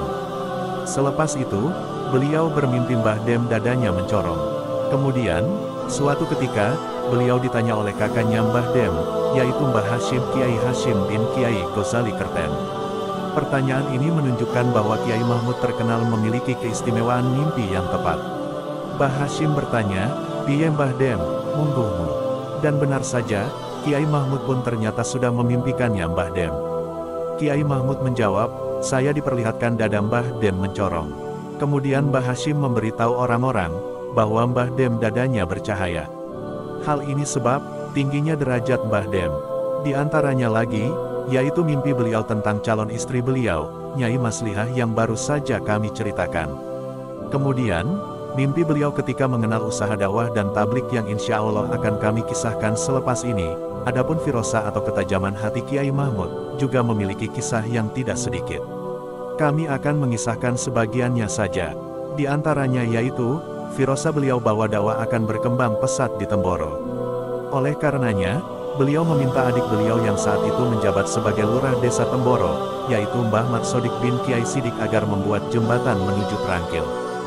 Selepas itu, beliau bermimpi Mbah Dem dadanya mencorong. Kemudian, suatu ketika, beliau ditanya oleh kakaknya Mbah Dem, yaitu Mbah Hashim Kiai Hashim bin Kiai Ghazali Kerten. Pertanyaan ini menunjukkan bahwa Kiai Mahmud terkenal memiliki keistimewaan mimpi yang tepat. Mbah Hashim bertanya, piye Mbah Dem, mungguhmu? Dan benar saja, Kiai Mahmud pun ternyata sudah memimpikannya Mbah Dem. Kiai Mahmud menjawab, saya diperlihatkan dada Mbah Dem mencorong. Kemudian Mbah Hashim memberitahu orang-orang, bahwa Mbah Dem dadanya bercahaya. Hal ini sebab, tingginya derajat Mbah Dem. Di antaranya lagi, yaitu mimpi beliau tentang calon istri beliau, Nyai Maslihah yang baru saja kami ceritakan. Kemudian, mimpi beliau ketika mengenal usaha dakwah dan tablik yang insya Allah akan kami kisahkan selepas ini. Adapun firasat atau ketajaman hati Kiai Mahmud, juga memiliki kisah yang tidak sedikit. Kami akan mengisahkan sebagiannya saja. Di antaranya yaitu, firasat beliau bahwa dakwah akan berkembang pesat di Temboro. Oleh karenanya, beliau meminta adik beliau yang saat itu menjabat sebagai lurah desa Temboro, yaitu Mbah Mat Sodik bin Kiai Sidik agar membuat jembatan menuju Trangkil.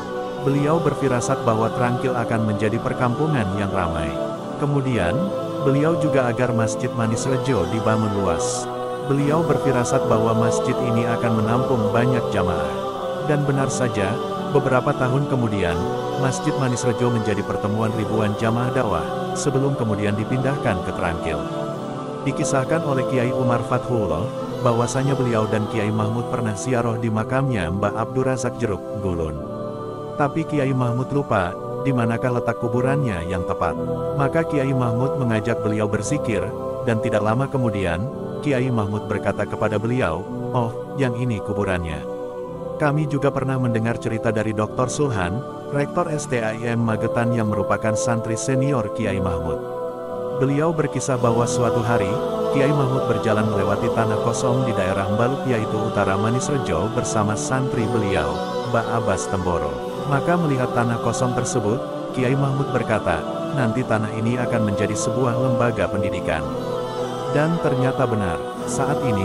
Beliau berfirasat bahwa Trangkil akan menjadi perkampungan yang ramai. Kemudian, beliau juga agar Masjid Manis Rejo dibangun luas. Beliau berfirasat bahwa masjid ini akan menampung banyak jamaah. Dan benar saja, beberapa tahun kemudian, Masjid Manis Rejo menjadi pertemuan ribuan jamaah dakwah, sebelum kemudian dipindahkan ke Trangkil. Dikisahkan oleh Kiai Umar Fathullah, bahwasanya beliau dan Kiai Mahmud pernah ziarah di makamnya Mbah Abdur Razak Jeruk, Gulun. Tapi Kiai Mahmud lupa, di manakah letak kuburannya yang tepat. Maka Kiai Mahmud mengajak beliau berzikir, dan tidak lama kemudian, Kiai Mahmud berkata kepada beliau, oh, yang ini kuburannya. Kami juga pernah mendengar cerita dari Dr. Sulhan, Rektor STAIM Magetan yang merupakan santri senior Kiai Mahmud. Beliau berkisah bahwa suatu hari, Kiai Mahmud berjalan melewati tanah kosong di daerah Mbaluk yaitu utara Manis Rejo bersama santri beliau, Mbah Abbas Temboro. Maka melihat tanah kosong tersebut, Kiai Mahmud berkata, nanti tanah ini akan menjadi sebuah lembaga pendidikan. Dan ternyata benar, saat ini,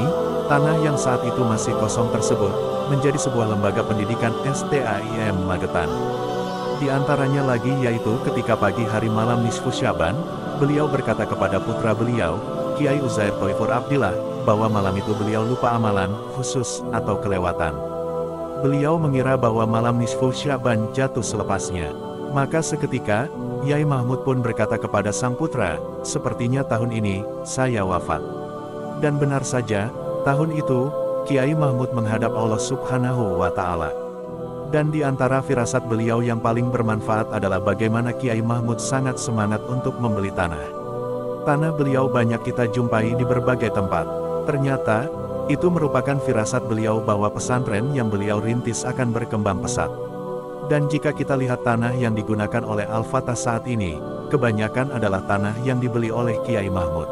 Tanah yang saat itu masih kosong tersebut, menjadi sebuah lembaga pendidikan STAIM Magetan. Di antaranya lagi yaitu ketika pagi hari malam nisfu Syaban, beliau berkata kepada putra beliau, Kiai Uzair Thoifur Abdillah, bahwa malam itu beliau lupa amalan, khusus, atau kelewatan. Beliau mengira bahwa malam nisfu Syaban jatuh selepasnya. Maka seketika, Yai Mahmud pun berkata kepada sang putra, sepertinya tahun ini, saya wafat. Dan benar saja, tahun itu, Kiai Mahmud menghadap Allah Subhanahu wa Ta'ala. Dan di antara firasat beliau yang paling bermanfaat adalah bagaimana Kiai Mahmud sangat semangat untuk membeli tanah. Tanah beliau banyak kita jumpai di berbagai tempat. Ternyata, itu merupakan firasat beliau bahwa pesantren yang beliau rintis akan berkembang pesat. Dan jika kita lihat tanah yang digunakan oleh Al-Fatah saat ini, kebanyakan adalah tanah yang dibeli oleh Kiai Mahmud.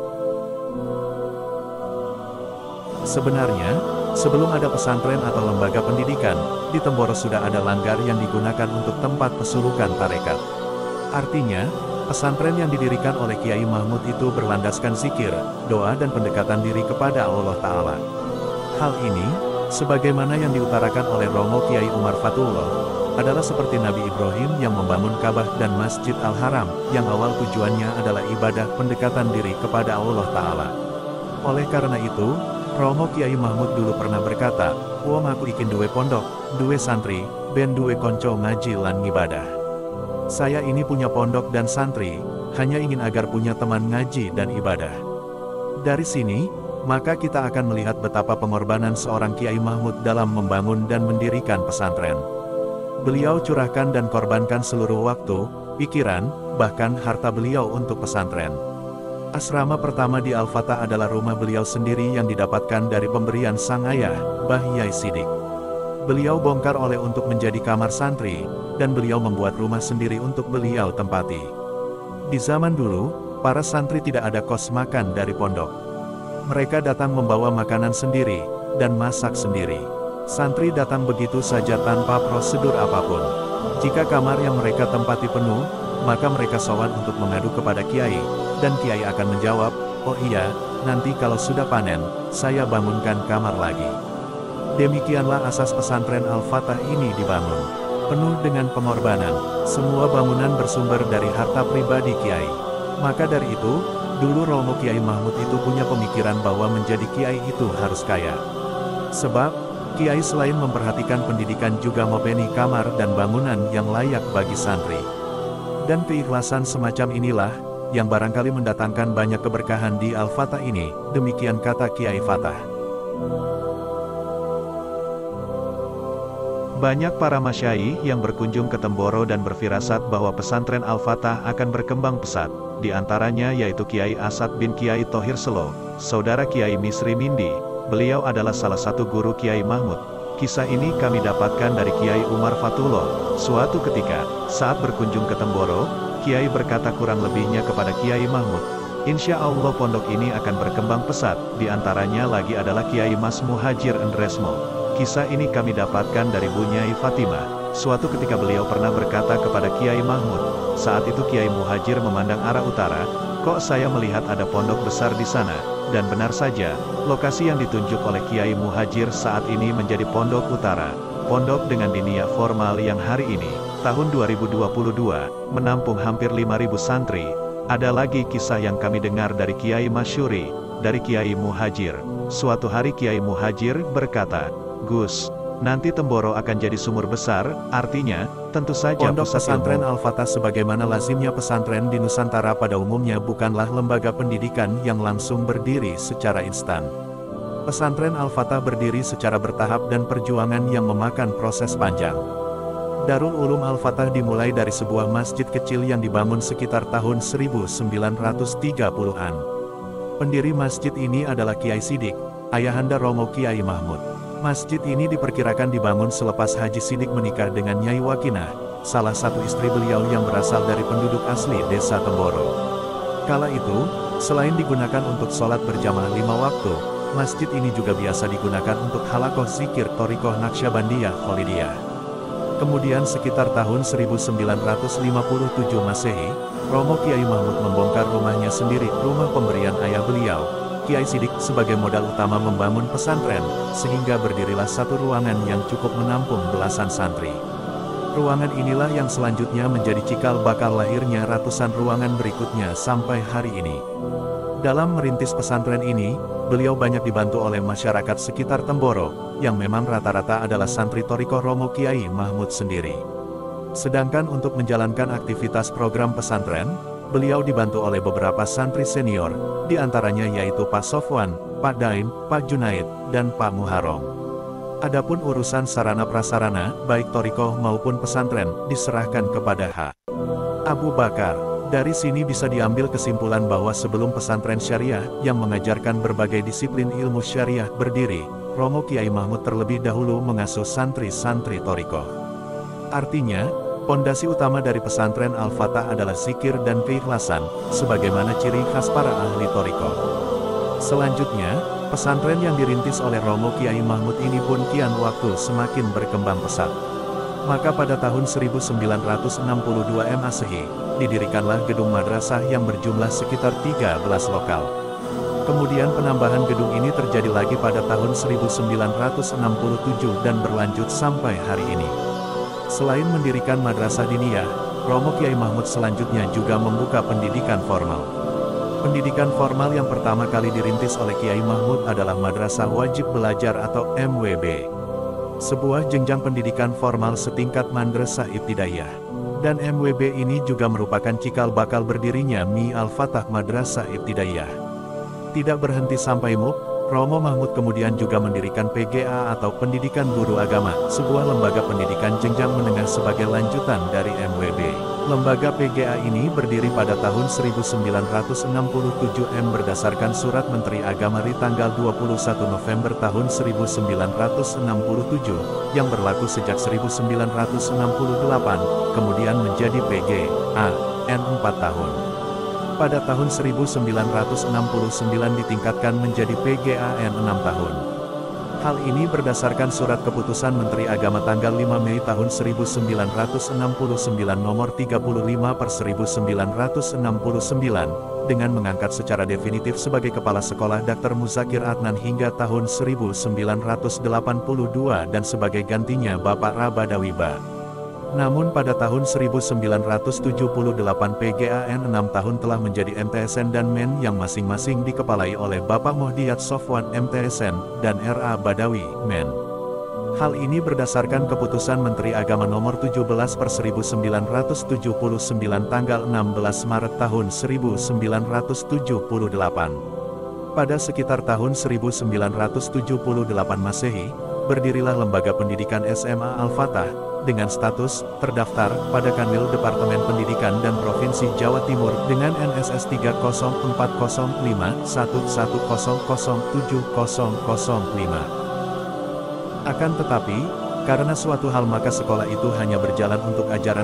Sebenarnya, sebelum ada pesantren atau lembaga pendidikan, di Temboro sudah ada langgar yang digunakan untuk tempat pesulukan tarekat. Artinya, pesantren yang didirikan oleh Kiai Mahmud itu berlandaskan zikir, doa dan pendekatan diri kepada Allah Ta'ala. Hal ini, sebagaimana yang diutarakan oleh Romo Kiai Umar Fatullah, adalah seperti Nabi Ibrahim yang membangun Ka'bah dan Masjid Al-Haram, yang awal tujuannya adalah ibadah pendekatan diri kepada Allah Ta'ala. Oleh karena itu, Romo Kiai Mahmud dulu pernah berkata, "Wong aku ikin duwe pondok, duwe santri, ben duwe konco ngaji lan ngibadah." Saya ini punya pondok dan santri, hanya ingin agar punya teman ngaji dan ibadah. Dari sini, maka kita akan melihat betapa pengorbanan seorang Kiai Mahmud dalam membangun dan mendirikan pesantren. Beliau curahkan dan korbankan seluruh waktu, pikiran, bahkan harta beliau untuk pesantren. Asrama pertama di Al-Fatah adalah rumah beliau sendiri yang didapatkan dari pemberian sang ayah, Mbah Yai Sidik. Beliau bongkar oleh untuk menjadi kamar santri, dan beliau membuat rumah sendiri untuk beliau tempati. Di zaman dulu, para santri tidak ada kos makan dari pondok. Mereka datang membawa makanan sendiri, dan masak sendiri. Santri datang begitu saja tanpa prosedur apapun. Jika kamar yang mereka tempati penuh, maka mereka sowan untuk mengadu kepada Kiai, dan Kiai akan menjawab, "Oh iya, nanti kalau sudah panen, saya bangunkan kamar lagi." Demikianlah asas pesantren Al-Fatah ini dibangun. Penuh dengan pengorbanan, semua bangunan bersumber dari harta pribadi Kiai. Maka dari itu, dulu Romo Kiai Mahmud itu punya pemikiran bahwa menjadi Kiai itu harus kaya. Sebab, Kiai selain memperhatikan pendidikan juga mopeni kamar dan bangunan yang layak bagi santri. Dan keikhlasan semacam inilah, yang barangkali mendatangkan banyak keberkahan di Al-Fatah ini, demikian kata Kiai Fatah. Banyak para masyayikh yang berkunjung ke Temboro dan berfirasat bahwa pesantren Al-Fatah akan berkembang pesat, di antaranya yaitu Kiai Asad bin Kiai Thohir Selo, saudara Kiai Misri Mindi. Beliau adalah salah satu guru Kiai Mahmud. Kisah ini kami dapatkan dari Kiai Umar Fatullah. Suatu ketika, saat berkunjung ke Temboro, Kiai berkata kurang lebihnya kepada Kiai Mahmud, "Insya Allah pondok ini akan berkembang pesat." Di antaranya lagi adalah Kiai Mas Muhajir Endresmo. Kisah ini kami dapatkan dari Bu Nyai Fatimah. Suatu ketika beliau pernah berkata kepada Kiai Mahmud, saat itu Kiai Muhajir memandang arah utara, "Kok saya melihat ada pondok besar di sana?" Dan benar saja, lokasi yang ditunjuk oleh Kiai Muhajir saat ini menjadi Pondok Utara. Pondok dengan diniyah formal yang hari ini, tahun 2022, menampung hampir 5.000 santri. Ada lagi kisah yang kami dengar dari Kiai Masyuri, dari Kiai Muhajir. Suatu hari Kiai Muhajir berkata, "Gus, nanti Temboro akan jadi sumur besar," artinya, tentu saja pondok pesantren Al-Fatah sebagaimana lazimnya pesantren di Nusantara pada umumnya bukanlah lembaga pendidikan yang langsung berdiri secara instan. Pesantren Al-Fatah berdiri secara bertahap dan perjuangan yang memakan proses panjang. Darul Ulum Al-Fatah dimulai dari sebuah masjid kecil yang dibangun sekitar tahun 1930-an. Pendiri masjid ini adalah Kiai Sidik, ayahanda Romo Kiai Mahmud. Masjid ini diperkirakan dibangun selepas Haji Sidik menikah dengan Nyai Wakinah, salah satu istri beliau yang berasal dari penduduk asli desa Temboro. Kala itu, selain digunakan untuk sholat berjamaah 5 waktu, masjid ini juga biasa digunakan untuk halakoh zikir Thorikoh Naqsyabandiyah Kholidiyah. Kemudian sekitar tahun 1957 Masehi, Romo Kiai Mahmud membongkar rumahnya sendiri, rumah pemberian ayah beliau, Kiai Sidik sebagai modal utama membangun pesantren, sehingga berdirilah satu ruangan yang cukup menampung belasan santri. Ruangan inilah yang selanjutnya menjadi cikal bakal lahirnya ratusan ruangan berikutnya sampai hari ini. Dalam merintis pesantren ini, beliau banyak dibantu oleh masyarakat sekitar Temboro, yang memang rata-rata adalah santri Thariqah Romo Kiai Mahmud sendiri. Sedangkan untuk menjalankan aktivitas program pesantren, beliau dibantu oleh beberapa santri senior, di antaranya yaitu Pak Sofwan, Pak Daim, Pak Junaid, dan Pak Muharram. Adapun urusan sarana prasarana, baik Thariqah maupun pesantren, diserahkan kepada H. Abu Bakar. Dari sini bisa diambil kesimpulan bahwa sebelum pesantren syariah, yang mengajarkan berbagai disiplin ilmu syariah berdiri, Romo Kiai Mahmud terlebih dahulu mengasuh santri-santri Thariqah. Artinya, pondasi utama dari pesantren Al-Fatah adalah zikir dan keikhlasan, sebagaimana ciri khas para ahli Thariqah. Selanjutnya, pesantren yang dirintis oleh Romo Kiai Mahmud ini pun kian waktu semakin berkembang pesat. Maka pada tahun 1962 Masehi, didirikanlah gedung madrasah yang berjumlah sekitar 13 lokal. Kemudian penambahan gedung ini terjadi lagi pada tahun 1967 dan berlanjut sampai hari ini. Selain mendirikan madrasah diniyah, Romo Kiai Mahmud selanjutnya juga membuka pendidikan formal. Pendidikan formal yang pertama kali dirintis oleh Kiai Mahmud adalah Madrasah Wajib Belajar atau MWB. Sebuah jenjang pendidikan formal setingkat madrasah ibtidaiyah. Dan MWB ini juga merupakan cikal bakal berdirinya Mi Al-Fatah Madrasah Ibtidaiyah. Tidak berhenti sampai MUB, Romo Mahmud kemudian juga mendirikan PGA atau Pendidikan Guru Agama, sebuah lembaga pendidikan jenjang menengah sebagai lanjutan dari MWB. Lembaga PGA ini berdiri pada tahun 1967 berdasarkan Surat Menteri Agama RI tanggal 21 November tahun 1967, yang berlaku sejak 1968, kemudian menjadi PGA N 4 tahun. Pada tahun 1969 ditingkatkan menjadi PGAN 6 tahun. Hal ini berdasarkan Surat Keputusan Menteri Agama tanggal 5 Mei tahun 1969 nomor 35/1969, dengan mengangkat secara definitif sebagai Kepala Sekolah Dr. Muzakir Adnan hingga tahun 1982 dan sebagai gantinya Bapak Rabadawiba. Namun pada tahun 1978 PGAN 6 tahun telah menjadi MTSN dan MEN yang masing-masing dikepalai oleh Bapak Mohdiyat Sofwan MTSN dan RA Badawi MEN. Hal ini berdasarkan Keputusan Menteri Agama Nomor 17/1979 tanggal 16 Maret tahun 1978. Pada sekitar tahun 1978 Masehi, berdirilah Lembaga Pendidikan SMA Al-Fatah, dengan status terdaftar pada Kanwil Departemen Pendidikan dan Provinsi Jawa Timur dengan NSS 3040511007005. Akan tetapi, karena suatu hal maka sekolah itu hanya berjalan untuk ajaran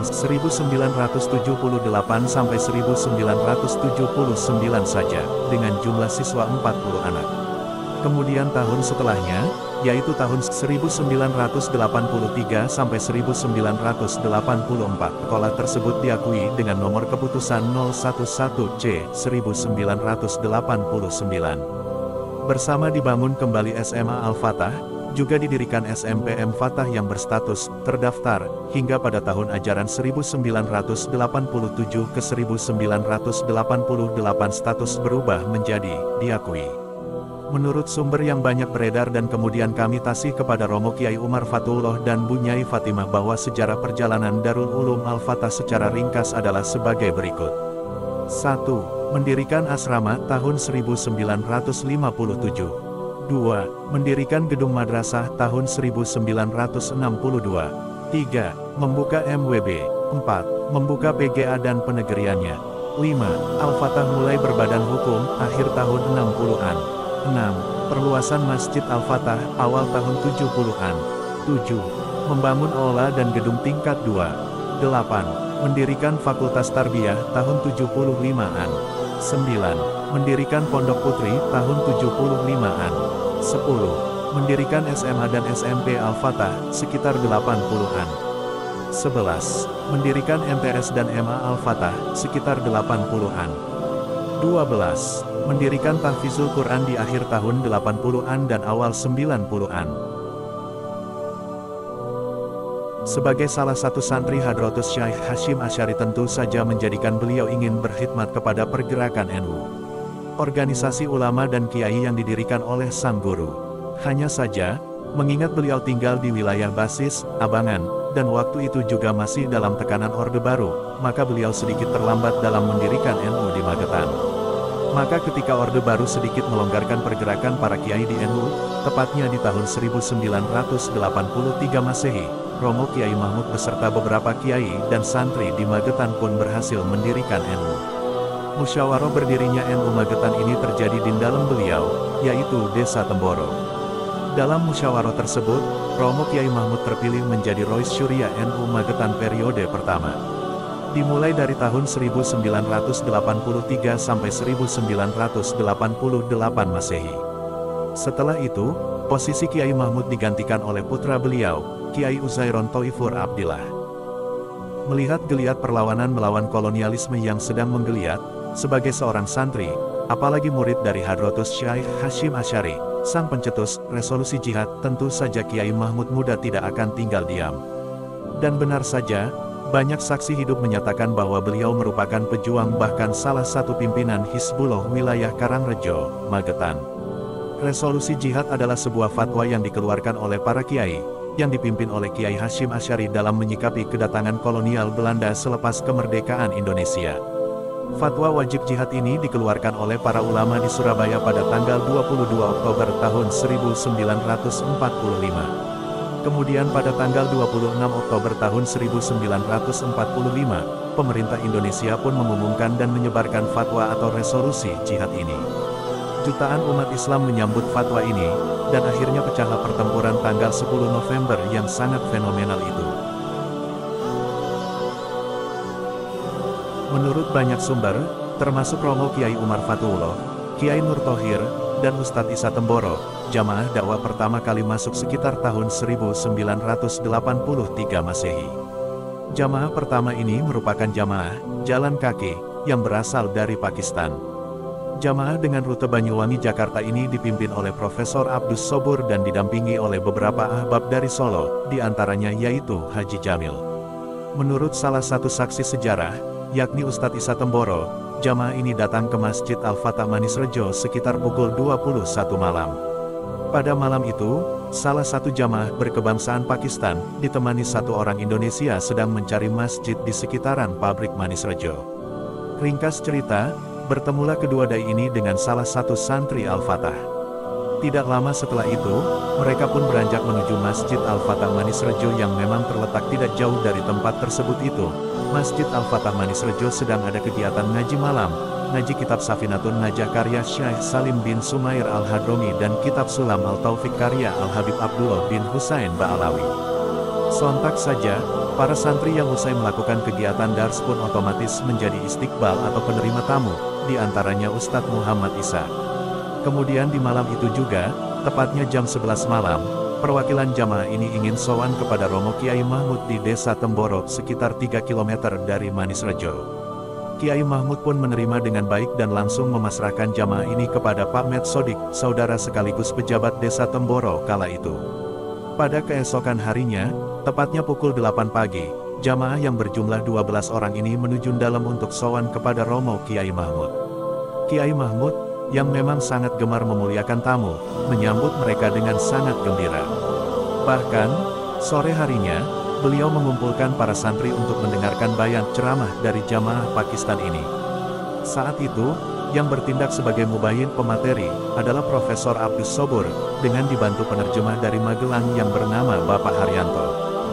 1978 sampai 1979 saja, dengan jumlah siswa 40 anak. Kemudian tahun setelahnya, yaitu tahun 1983 sampai 1984, sekolah tersebut diakui dengan nomor keputusan 011C/1989. Bersama dibangun kembali SMA Al-Fatah, juga didirikan SMPM Fatah yang berstatus terdaftar, hingga pada tahun ajaran 1987 ke 1988 status berubah menjadi diakui. Menurut sumber yang banyak beredar dan kemudian kami tasih kepada Romo Kiai Umar Fatullah dan Bu Nyai Fatimah bahwa sejarah perjalanan Darul Ulum Al-Fatah secara ringkas adalah sebagai berikut. 1. Mendirikan asrama tahun 1957. 2. Mendirikan gedung madrasah tahun 1962. 3. Membuka MWB. 4. Membuka PGA dan penegeriannya. 5. Al-Fatah mulai berbadan hukum akhir tahun 60-an. 6. Perluasan Masjid Al-Fatah awal tahun 70-an. 7. Membangun aula dan gedung tingkat 2. 8. Mendirikan Fakultas Tarbiyah tahun 75-an. 9. Mendirikan Pondok Putri tahun 75-an. 10. Mendirikan SMA dan SMP Al-Fatah sekitar 80-an. 11. Mendirikan MTS dan MA Al-Fatah sekitar 80-an. 12. mendirikan tahfizul Quran di akhir tahun 80-an dan awal 90-an. Sebagai salah satu santri Hadratus Syekh Hasyim Asy'ari tentu saja menjadikan beliau ingin berkhidmat kepada pergerakan NU. Organisasi ulama dan kiai yang didirikan oleh sang guru. Hanya saja, mengingat beliau tinggal di wilayah basis, Abangan, dan waktu itu juga masih dalam tekanan Orde Baru, maka beliau sedikit terlambat dalam mendirikan NU di Magetan. Maka ketika Orde Baru sedikit melonggarkan pergerakan para kiai di NU, tepatnya di tahun 1983 Masehi, Romo Kiai Mahmud beserta beberapa kiai dan santri di Magetan pun berhasil mendirikan NU. Musyawarah berdirinya NU Magetan ini terjadi di dalam beliau, yaitu Desa Temboro. Dalam musyawarah tersebut, Romo Kiai Mahmud terpilih menjadi Rois Syuriah NU Magetan periode pertama. Dimulai dari tahun 1983 sampai 1988 Masehi. Setelah itu, posisi Kiai Mahmud digantikan oleh putra beliau, Kiai Uzairon Thoifur Abdillah. Melihat geliat perlawanan melawan kolonialisme yang sedang menggeliat, sebagai seorang santri, apalagi murid dari Hadratus Syekh Hasyim Asy'ari, sang pencetus resolusi jihad, tentu saja Kiai Mahmud muda tidak akan tinggal diam. Dan benar saja, banyak saksi hidup menyatakan bahwa beliau merupakan pejuang bahkan salah satu pimpinan Hizbullah wilayah Karangrejo, Magetan. Resolusi jihad adalah sebuah fatwa yang dikeluarkan oleh para kiai, yang dipimpin oleh Kiai Hasyim Asy'ari dalam menyikapi kedatangan kolonial Belanda selepas kemerdekaan Indonesia. Fatwa wajib jihad ini dikeluarkan oleh para ulama di Surabaya pada tanggal 22 Oktober tahun 1945. Kemudian pada tanggal 26 Oktober tahun 1945, pemerintah Indonesia pun mengumumkan dan menyebarkan fatwa atau resolusi jihad ini. Jutaan umat Islam menyambut fatwa ini, dan akhirnya pecahlah pertempuran tanggal 10 November yang sangat fenomenal itu. Menurut banyak sumber, termasuk Romo Kiai Umar Fatullah, Kiai Nur Thohir, dan Ustadz Isa Temboro, jamaah dakwah pertama kali masuk sekitar tahun 1983 Masehi. Jamaah pertama ini merupakan jamaah jalan kaki yang berasal dari Pakistan. Jamaah dengan rute Banyuwangi Jakarta ini dipimpin oleh Profesor Abdus Sobur dan didampingi oleh beberapa ahbab dari Solo, di antaranya yaitu Haji Jamil. Menurut salah satu saksi sejarah, yakni Ustadz Isa Temboro, jamaah ini datang ke Masjid Al-Fatah Manisrejo sekitar pukul 21 malam. Pada malam itu, salah satu jamaah berkebangsaan Pakistan, ditemani satu orang Indonesia sedang mencari masjid di sekitaran pabrik Manisrejo. Ringkas cerita, bertemulah kedua dai ini dengan salah satu santri Al-Fatah. Tidak lama setelah itu, mereka pun beranjak menuju Masjid Al-Fatah Manisrejo yang memang terletak tidak jauh dari tempat tersebut itu. Masjid Al-Fatah Manisrejo sedang ada kegiatan ngaji malam, ngaji kitab Safinatun Najah karya Syekh Salim bin Sumair Al-Hadromi dan kitab Sulam Al-Taufiq karya Al-Habib Abdullah bin Husain Ba'alawi. Sontak saja, para santri yang usai melakukan kegiatan dars pun otomatis menjadi istiqbal atau penerima tamu, di antaranya Ustadz Muhammad Isa. Kemudian di malam itu juga, tepatnya jam 11 malam, perwakilan jamaah ini ingin sowan kepada Romo Kiai Mahmud di Desa Temboro sekitar 3 km dari Manisrejo. Kiai Mahmud pun menerima dengan baik dan langsung memasrahkan jamaah ini kepada Pak Med Sodik, saudara sekaligus pejabat Desa Temboro kala itu. Pada keesokan harinya, tepatnya pukul 8 pagi, jamaah yang berjumlah 12 orang ini menuju dalam untuk sowan kepada Romo Kiai Mahmud. Kiai Mahmud, yang memang sangat gemar memuliakan tamu, menyambut mereka dengan sangat gembira. Bahkan, sore harinya, beliau mengumpulkan para santri untuk mendengarkan bayan ceramah dari jamaah Pakistan ini. Saat itu, yang bertindak sebagai mubayyin pemateri, adalah Profesor Abdus Sobur, dengan dibantu penerjemah dari Magelang yang bernama Bapak Haryanto.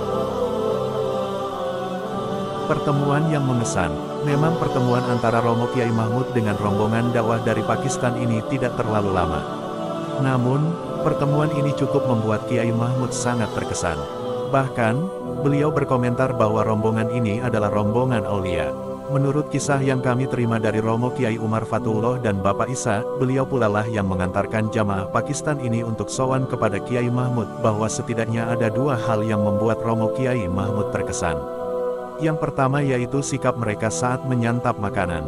Pertemuan yang mengesan, memang pertemuan antara Romo Kiai Mahmud dengan rombongan dakwah dari Pakistan ini tidak terlalu lama. Namun, pertemuan ini cukup membuat Kiai Mahmud sangat terkesan. Bahkan, beliau berkomentar bahwa rombongan ini adalah rombongan aulia. Menurut kisah yang kami terima dari Romo Kiai Umar Fatullah dan Bapak Isa, beliau pula lah yang mengantarkan jamaah Pakistan ini untuk sowan kepada Kiai Mahmud, bahwa setidaknya ada dua hal yang membuat Romo Kiai Mahmud terkesan. Yang pertama yaitu sikap mereka saat menyantap makanan.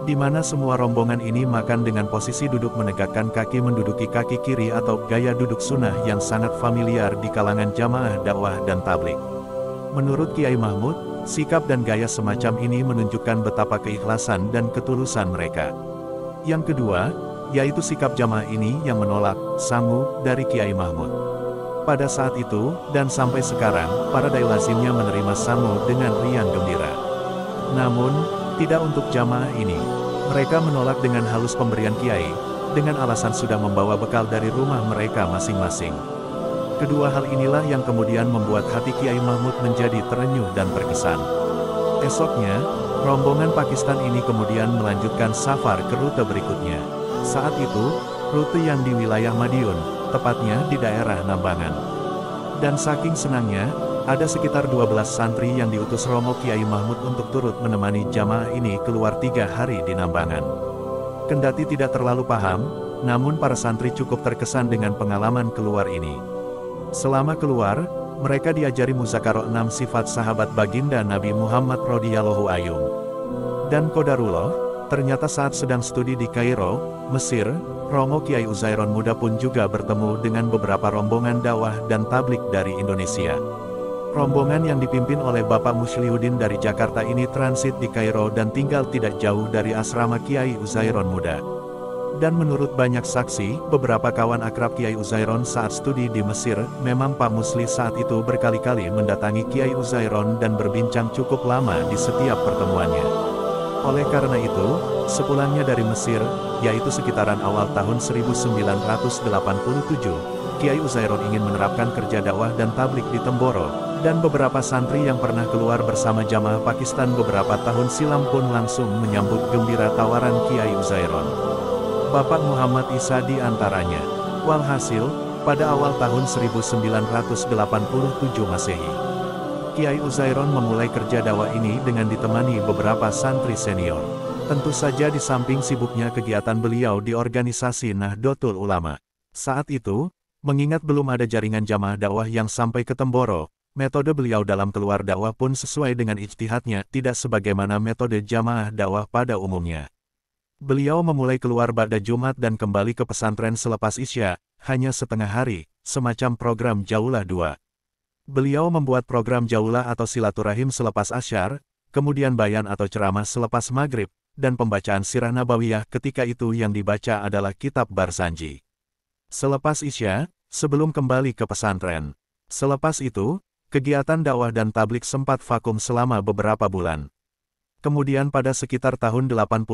di mana semua rombongan ini makan dengan posisi duduk menegakkan kaki menduduki kaki kiri atau gaya duduk sunnah yang sangat familiar di kalangan jamaah dakwah dan tabligh. Menurut Kiai Mahmud, sikap dan gaya semacam ini menunjukkan betapa keikhlasan dan ketulusan mereka. Yang kedua, yaitu sikap jamaah ini yang menolak sangu dari Kiai Mahmud. Pada saat itu, dan sampai sekarang, para dai lazimnya menerima sangu dengan riang gembira. Namun, tidak untuk jamaah ini. Mereka menolak dengan halus pemberian kiai, dengan alasan sudah membawa bekal dari rumah mereka masing-masing. Kedua hal inilah yang kemudian membuat hati Kiai Mahmud menjadi terenyuh dan terkesan. Esoknya, rombongan Pakistan ini kemudian melanjutkan safar ke rute berikutnya. Saat itu, rute yang di wilayah Madiun, tepatnya di daerah Nambangan. Dan saking senangnya, ada sekitar 12 santri yang diutus Romo Kiai Mahmud untuk turut menemani jamaah ini keluar 3 hari di Nambangan. Kendati tidak terlalu paham, namun para santri cukup terkesan dengan pengalaman keluar ini. Selama keluar, mereka diajari muzakarah 6 sifat sahabat baginda Nabi Muhammad radhiyallahu anhu. Dan qadarullah, ternyata saat sedang studi di Kairo, Mesir, Romo Kiai Uzairon Muda pun juga bertemu dengan beberapa rombongan dakwah dan tabligh dari Indonesia. Rombongan yang dipimpin oleh Bapak Muslihuddin dari Jakarta ini transit di Kairo dan tinggal tidak jauh dari asrama Kiai Uzairon Muda. Dan menurut banyak saksi, beberapa kawan akrab Kiai Uzairon saat studi di Mesir, memang Pak Musli saat itu berkali-kali mendatangi Kiai Uzairon dan berbincang cukup lama di setiap pertemuannya. Oleh karena itu, sepulangnya dari Mesir, yaitu sekitaran awal tahun 1987, Kiai Uzairon ingin menerapkan kerja dakwah dan tabligh di Temboro, dan beberapa santri yang pernah keluar bersama jamaah Pakistan beberapa tahun silam pun langsung menyambut gembira tawaran Kiai Uzairon. Bapak Muhammad Isa di antaranya. Walhasil, pada awal tahun 1987 Masehi, Kiai Uzairon memulai kerja dakwah ini dengan ditemani beberapa santri senior. Tentu saja di samping sibuknya kegiatan beliau di organisasi Nahdlatul Ulama. Saat itu, mengingat belum ada jaringan jamaah dakwah yang sampai ke Temboro, metode beliau dalam keluar dakwah pun sesuai dengan ijtihadnya, tidak sebagaimana metode jamaah dakwah pada umumnya. Beliau memulai keluar pada Jumat dan kembali ke pesantren selepas Isya, hanya setengah hari, semacam program Jaulah 2. Beliau membuat program Jaulah atau silaturahim selepas Asyar, kemudian bayan atau ceramah selepas Maghrib, dan pembacaan Sirah Nabawiyah ketika itu yang dibaca adalah Kitab Barzanji. Selepas Isya, sebelum kembali ke pesantren. Selepas itu, kegiatan dakwah dan tabligh sempat vakum selama beberapa bulan. Kemudian pada sekitar tahun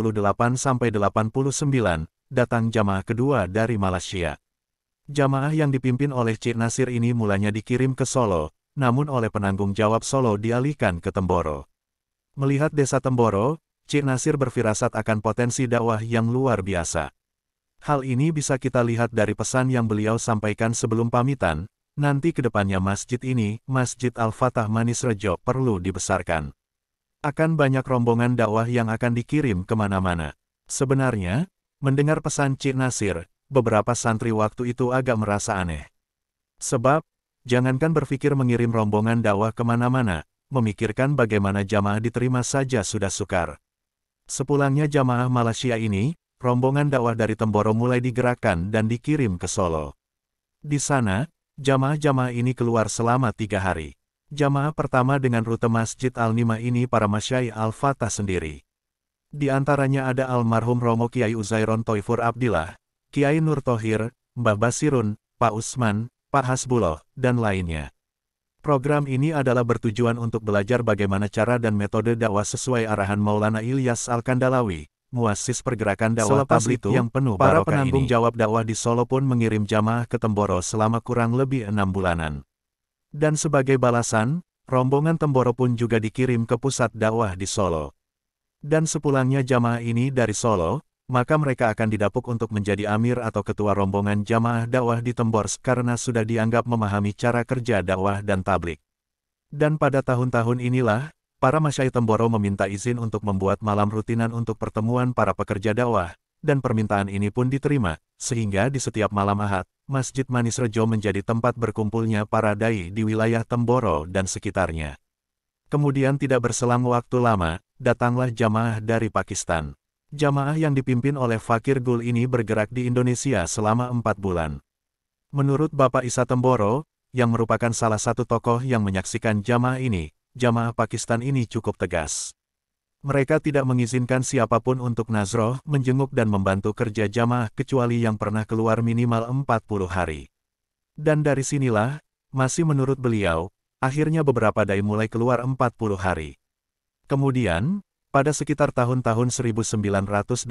88-89, datang jamaah kedua dari Malaysia. Jamaah yang dipimpin oleh Cik Nasir ini mulanya dikirim ke Solo, namun oleh penanggung jawab Solo dialihkan ke Temboro. Melihat desa Temboro, Cik Nasir berfirasat akan potensi dakwah yang luar biasa. Hal ini bisa kita lihat dari pesan yang beliau sampaikan sebelum pamitan, nanti ke depannya masjid ini, Masjid Al-Fatah Manis Rejo, perlu dibesarkan. Akan banyak rombongan dakwah yang akan dikirim kemana-mana. Sebenarnya, mendengar pesan Cik Nasir, beberapa santri waktu itu agak merasa aneh. Sebab, jangankan berpikir mengirim rombongan dakwah kemana-mana, memikirkan bagaimana jamaah diterima saja sudah sukar. Sepulangnya jamaah Malaysia ini, rombongan dakwah dari Temboro mulai digerakkan dan dikirim ke Solo. Di sana, jamaah-jamaah ini keluar selama 3 hari. Jamaah pertama dengan rute Masjid Al-Nima ini para Masyai Al-Fatah sendiri. Di antaranya ada almarhum Romo Kiai Uzairon Toifur Abdillah, Kiai Nur Thohir, Mbah Basirun, Pak Usman, Pak Hasbullah, dan lainnya. Program ini adalah bertujuan untuk belajar bagaimana cara dan metode dakwah sesuai arahan Maulana Ilyas Al-Kandalawi, muassis pergerakan dakwah tabligh yang penuh barokah ini. Para penanggung jawab dakwah di Solo pun mengirim jamaah ke Temboro selama kurang lebih 6 bulanan. Dan sebagai balasan, rombongan Temboro pun juga dikirim ke pusat dakwah di Solo. Dan sepulangnya jamaah ini dari Solo, maka mereka akan didapuk untuk menjadi amir atau ketua rombongan jamaah dakwah di Temboro karena sudah dianggap memahami cara kerja dakwah dan tabligh. Dan pada tahun-tahun inilah, para masyai Temboro meminta izin untuk membuat malam rutinan untuk pertemuan para pekerja dakwah, dan permintaan ini pun diterima, sehingga di setiap malam Ahad, Masjid Manis Rejo menjadi tempat berkumpulnya para dai di wilayah Temboro dan sekitarnya. Kemudian tidak berselang waktu lama, datanglah jamaah dari Pakistan. Jamaah yang dipimpin oleh Fakir Gul ini bergerak di Indonesia selama 4 bulan. Menurut Bapak Isa Temboro, yang merupakan salah satu tokoh yang menyaksikan jamaah ini, jamaah Pakistan ini cukup tegas. Mereka tidak mengizinkan siapapun untuk nazroh, menjenguk dan membantu kerja jamaah kecuali yang pernah keluar minimal 40 hari. Dan dari sinilah, masih menurut beliau, akhirnya beberapa dai mulai keluar 40 hari. Kemudian, pada sekitar tahun-tahun 1989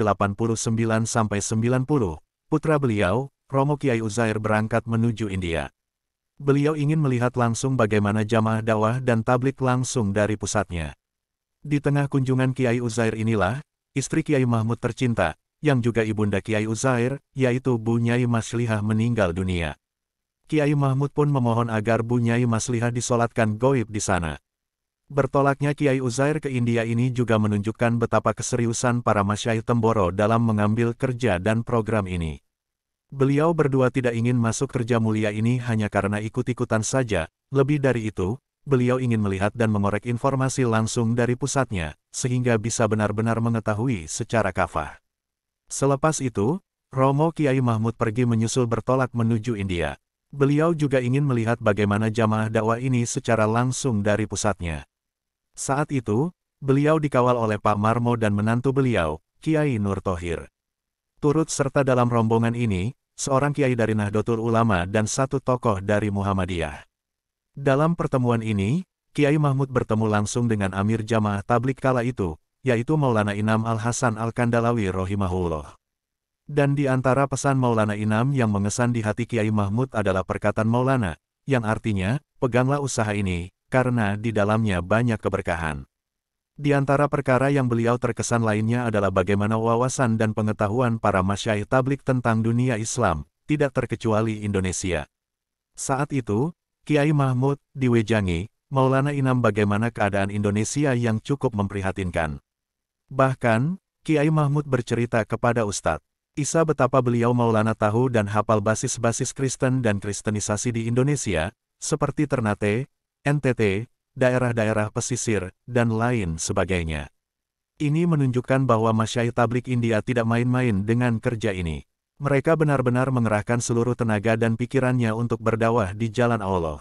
sampai 90, putra beliau, Romo Kiai Uzair berangkat menuju India. Beliau ingin melihat langsung bagaimana jamaah dakwah dan tablik langsung dari pusatnya. Di tengah kunjungan Kiai Uzair inilah, istri Kiai Mahmud tercinta, yang juga ibunda Kiai Uzair, yaitu Bu Nyai Maslihah meninggal dunia. Kiai Mahmud pun memohon agar Bu Nyai Maslihah disolatkan goib di sana. Bertolaknya Kiai Uzair ke India ini juga menunjukkan betapa keseriusan para masyaikh Temboro dalam mengambil kerja dan program ini. Beliau berdua tidak ingin masuk kerja mulia ini hanya karena ikut-ikutan saja, lebih dari itu, beliau ingin melihat dan mengorek informasi langsung dari pusatnya, sehingga bisa benar-benar mengetahui secara kafah. Selepas itu, Romo Kiai Mahmud pergi menyusul bertolak menuju India. Beliau juga ingin melihat bagaimana jamaah dakwah ini secara langsung dari pusatnya. Saat itu, beliau dikawal oleh Pak Marmo dan menantu beliau, Kiai Nur Thohir. Turut serta dalam rombongan ini, seorang kiai dari Nahdlatul Ulama dan satu tokoh dari Muhammadiyah. Dalam pertemuan ini, Kiai Mahmud bertemu langsung dengan Amir Jamaah Tablik kala itu, yaitu Maulana Inam Al-Hasan Al-Kandalawi rahimahullah. Dan di antara pesan Maulana Inam yang mengesan di hati Kiai Mahmud adalah perkataan Maulana, yang artinya, peganglah usaha ini, karena di dalamnya banyak keberkahan. Di antara perkara yang beliau terkesan lainnya adalah bagaimana wawasan dan pengetahuan para masyaikh tablik tentang dunia Islam, tidak terkecuali Indonesia. Saat itu, Kiai Mahmud diwejangi, Maulana Inam bagaimana keadaan Indonesia yang cukup memprihatinkan. Bahkan, Kiai Mahmud bercerita kepada Ustadz Isa betapa beliau Maulana tahu dan hafal basis-basis Kristen dan kristenisasi di Indonesia, seperti Ternate, NTT, daerah-daerah pesisir, dan lain sebagainya. Ini menunjukkan bahwa masyaikh tablik India tidak main-main dengan kerja ini. Mereka benar-benar mengerahkan seluruh tenaga dan pikirannya untuk berdakwah di jalan Allah.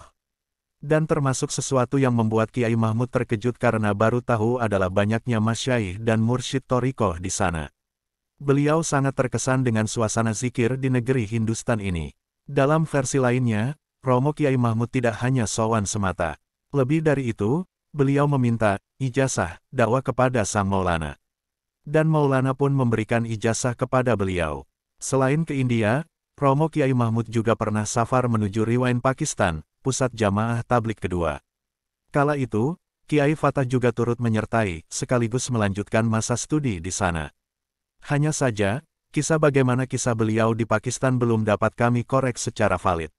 Dan termasuk sesuatu yang membuat Kiai Mahmud terkejut karena baru tahu adalah banyaknya masyaikh dan mursyid thariqah di sana. Beliau sangat terkesan dengan suasana zikir di negeri Hindustan ini. Dalam versi lainnya, Romo Kiai Mahmud tidak hanya sowan semata. Lebih dari itu, beliau meminta ijazah dakwah kepada Sang Maulana. Dan Maulana pun memberikan ijazah kepada beliau. Selain ke India, Romo Kiai Mahmud juga pernah safar menuju Riwain Pakistan, pusat jamaah tablik kedua. Kala itu, Kiai Fatah juga turut menyertai, sekaligus melanjutkan masa studi di sana. Hanya saja, kisah bagaimana kisah beliau di Pakistan belum dapat kami korek secara valid.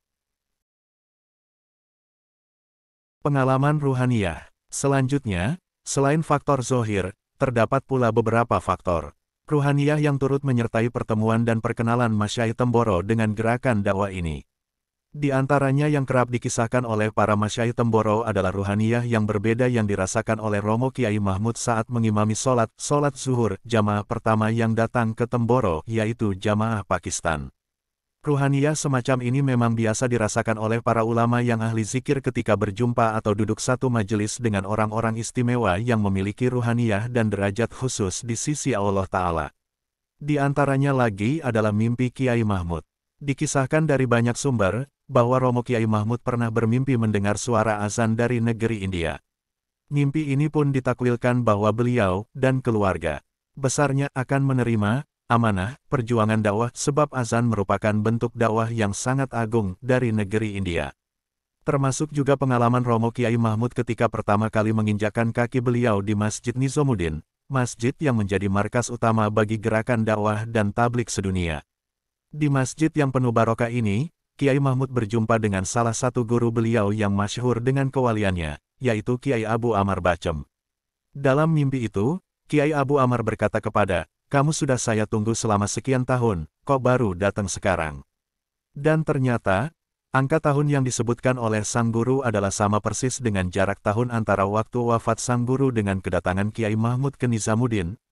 Pengalaman ruhaniyah. Selanjutnya, selain faktor zohir, terdapat pula beberapa faktor ruhaniyah yang turut menyertai pertemuan dan perkenalan masyaikh Temboro dengan gerakan dakwah ini. Di antaranya yang kerap dikisahkan oleh para masyaikh Temboro adalah ruhaniyah yang berbeda yang dirasakan oleh Romo Kiai Mahmud saat mengimami sholat zuhur jamaah pertama yang datang ke Temboro, yaitu jamaah Pakistan. Ruhaniyah semacam ini memang biasa dirasakan oleh para ulama yang ahli zikir ketika berjumpa atau duduk satu majelis dengan orang-orang istimewa yang memiliki ruhaniyah dan derajat khusus di sisi Allah Ta'ala. Di antaranya lagi adalah mimpi Kiai Mahmud. Dikisahkan dari banyak sumber, bahwa Romo Kiai Mahmud pernah bermimpi mendengar suara azan dari negeri India. Mimpi ini pun ditakwilkan bahwa beliau dan keluarga besarnya akan menerima amanah perjuangan dakwah sebab azan merupakan bentuk dakwah yang sangat agung dari negeri India. Termasuk juga pengalaman Romo Kiai Mahmud ketika pertama kali menginjakkan kaki beliau di Masjid Nizamuddin, masjid yang menjadi markas utama bagi gerakan dakwah dan tablik sedunia. Di masjid yang penuh barokah ini, Kiai Mahmud berjumpa dengan salah satu guru beliau yang masyhur dengan kewaliannya, yaitu Kiai Abu Amar Bacem. Dalam mimpi itu, Kiai Abu Amar berkata kepada, "Kamu sudah saya tunggu selama sekian tahun, kok baru datang sekarang?" Dan ternyata, angka tahun yang disebutkan oleh sang guru adalah sama persis dengan jarak tahun antara waktu wafat sang guru dengan kedatangan Kiai Mahmud ke Nizamuddin,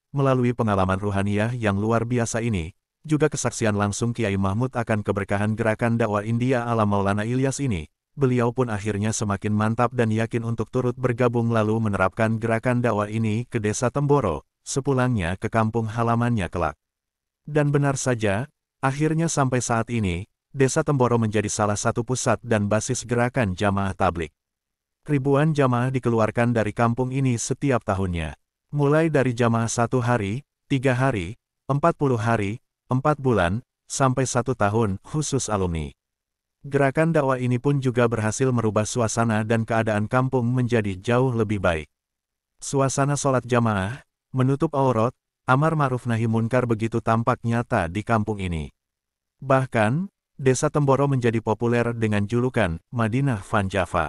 melalui pengalaman ruhaniyah yang luar biasa ini, juga kesaksian langsung Kiai Mahmud akan keberkahan gerakan dakwah India ala Maulana Ilyas ini, beliau pun akhirnya semakin mantap dan yakin untuk turut bergabung lalu menerapkan gerakan dakwah ini ke desa Temboro, sepulangnya ke kampung halamannya kelak. Dan benar saja, akhirnya sampai saat ini, desa Temboro menjadi salah satu pusat dan basis gerakan jamaah tablik. Ribuan jamaah dikeluarkan dari kampung ini setiap tahunnya. Mulai dari jamaah 1 hari, 3 hari, 40 hari, 4 bulan, sampai 1 tahun, khusus alumni. Gerakan dakwah ini pun juga berhasil merubah suasana dan keadaan kampung menjadi jauh lebih baik. Suasana sholat jamaah, menutup aurat, amar ma'ruf nahi munkar begitu tampak nyata di kampung ini. Bahkan, desa Temboro menjadi populer dengan julukan Madinah Van Java.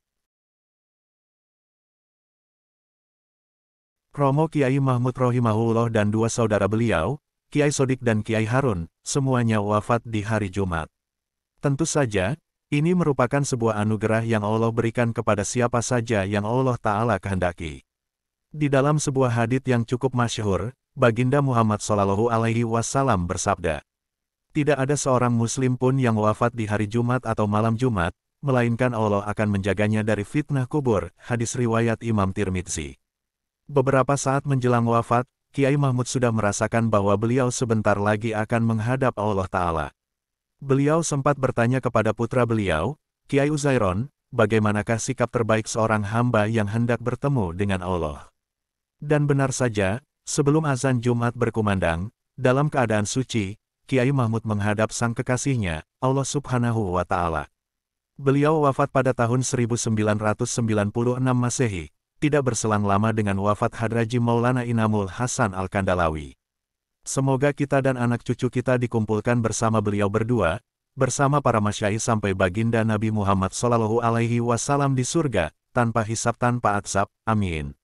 Romo Kiai Mahmud Rohimahullah dan 2 saudara beliau, Kiai Sodik dan Kiai Harun, semuanya wafat di hari Jumat. Tentu saja, ini merupakan sebuah anugerah yang Allah berikan kepada siapa saja yang Allah Ta'ala kehendaki. Di dalam sebuah hadits yang cukup masyhur, Baginda Muhammad SAW bersabda, "Tidak ada seorang muslim pun yang wafat di hari Jumat atau malam Jumat, melainkan Allah akan menjaganya dari fitnah kubur." Hadis riwayat Imam Tirmidzi. Beberapa saat menjelang wafat, Kiai Mahmud sudah merasakan bahwa beliau sebentar lagi akan menghadap Allah Ta'ala. Beliau sempat bertanya kepada putra beliau, Kiai Uzairon, bagaimanakah sikap terbaik seorang hamba yang hendak bertemu dengan Allah. Dan benar saja, sebelum azan Jumat berkumandang, dalam keadaan suci, Kiai Mahmud menghadap sang kekasihnya, Allah Subhanahu wa Ta'ala. Beliau wafat pada tahun 1996 Masehi. Tidak berselang lama dengan wafat Hadraji Maulana Inamul Hasan Al-Kandalawi. Semoga kita dan anak cucu kita dikumpulkan bersama beliau berdua, bersama para masyayikh sampai baginda Nabi Muhammad SAW di surga, tanpa hisab tanpa azab. Amin.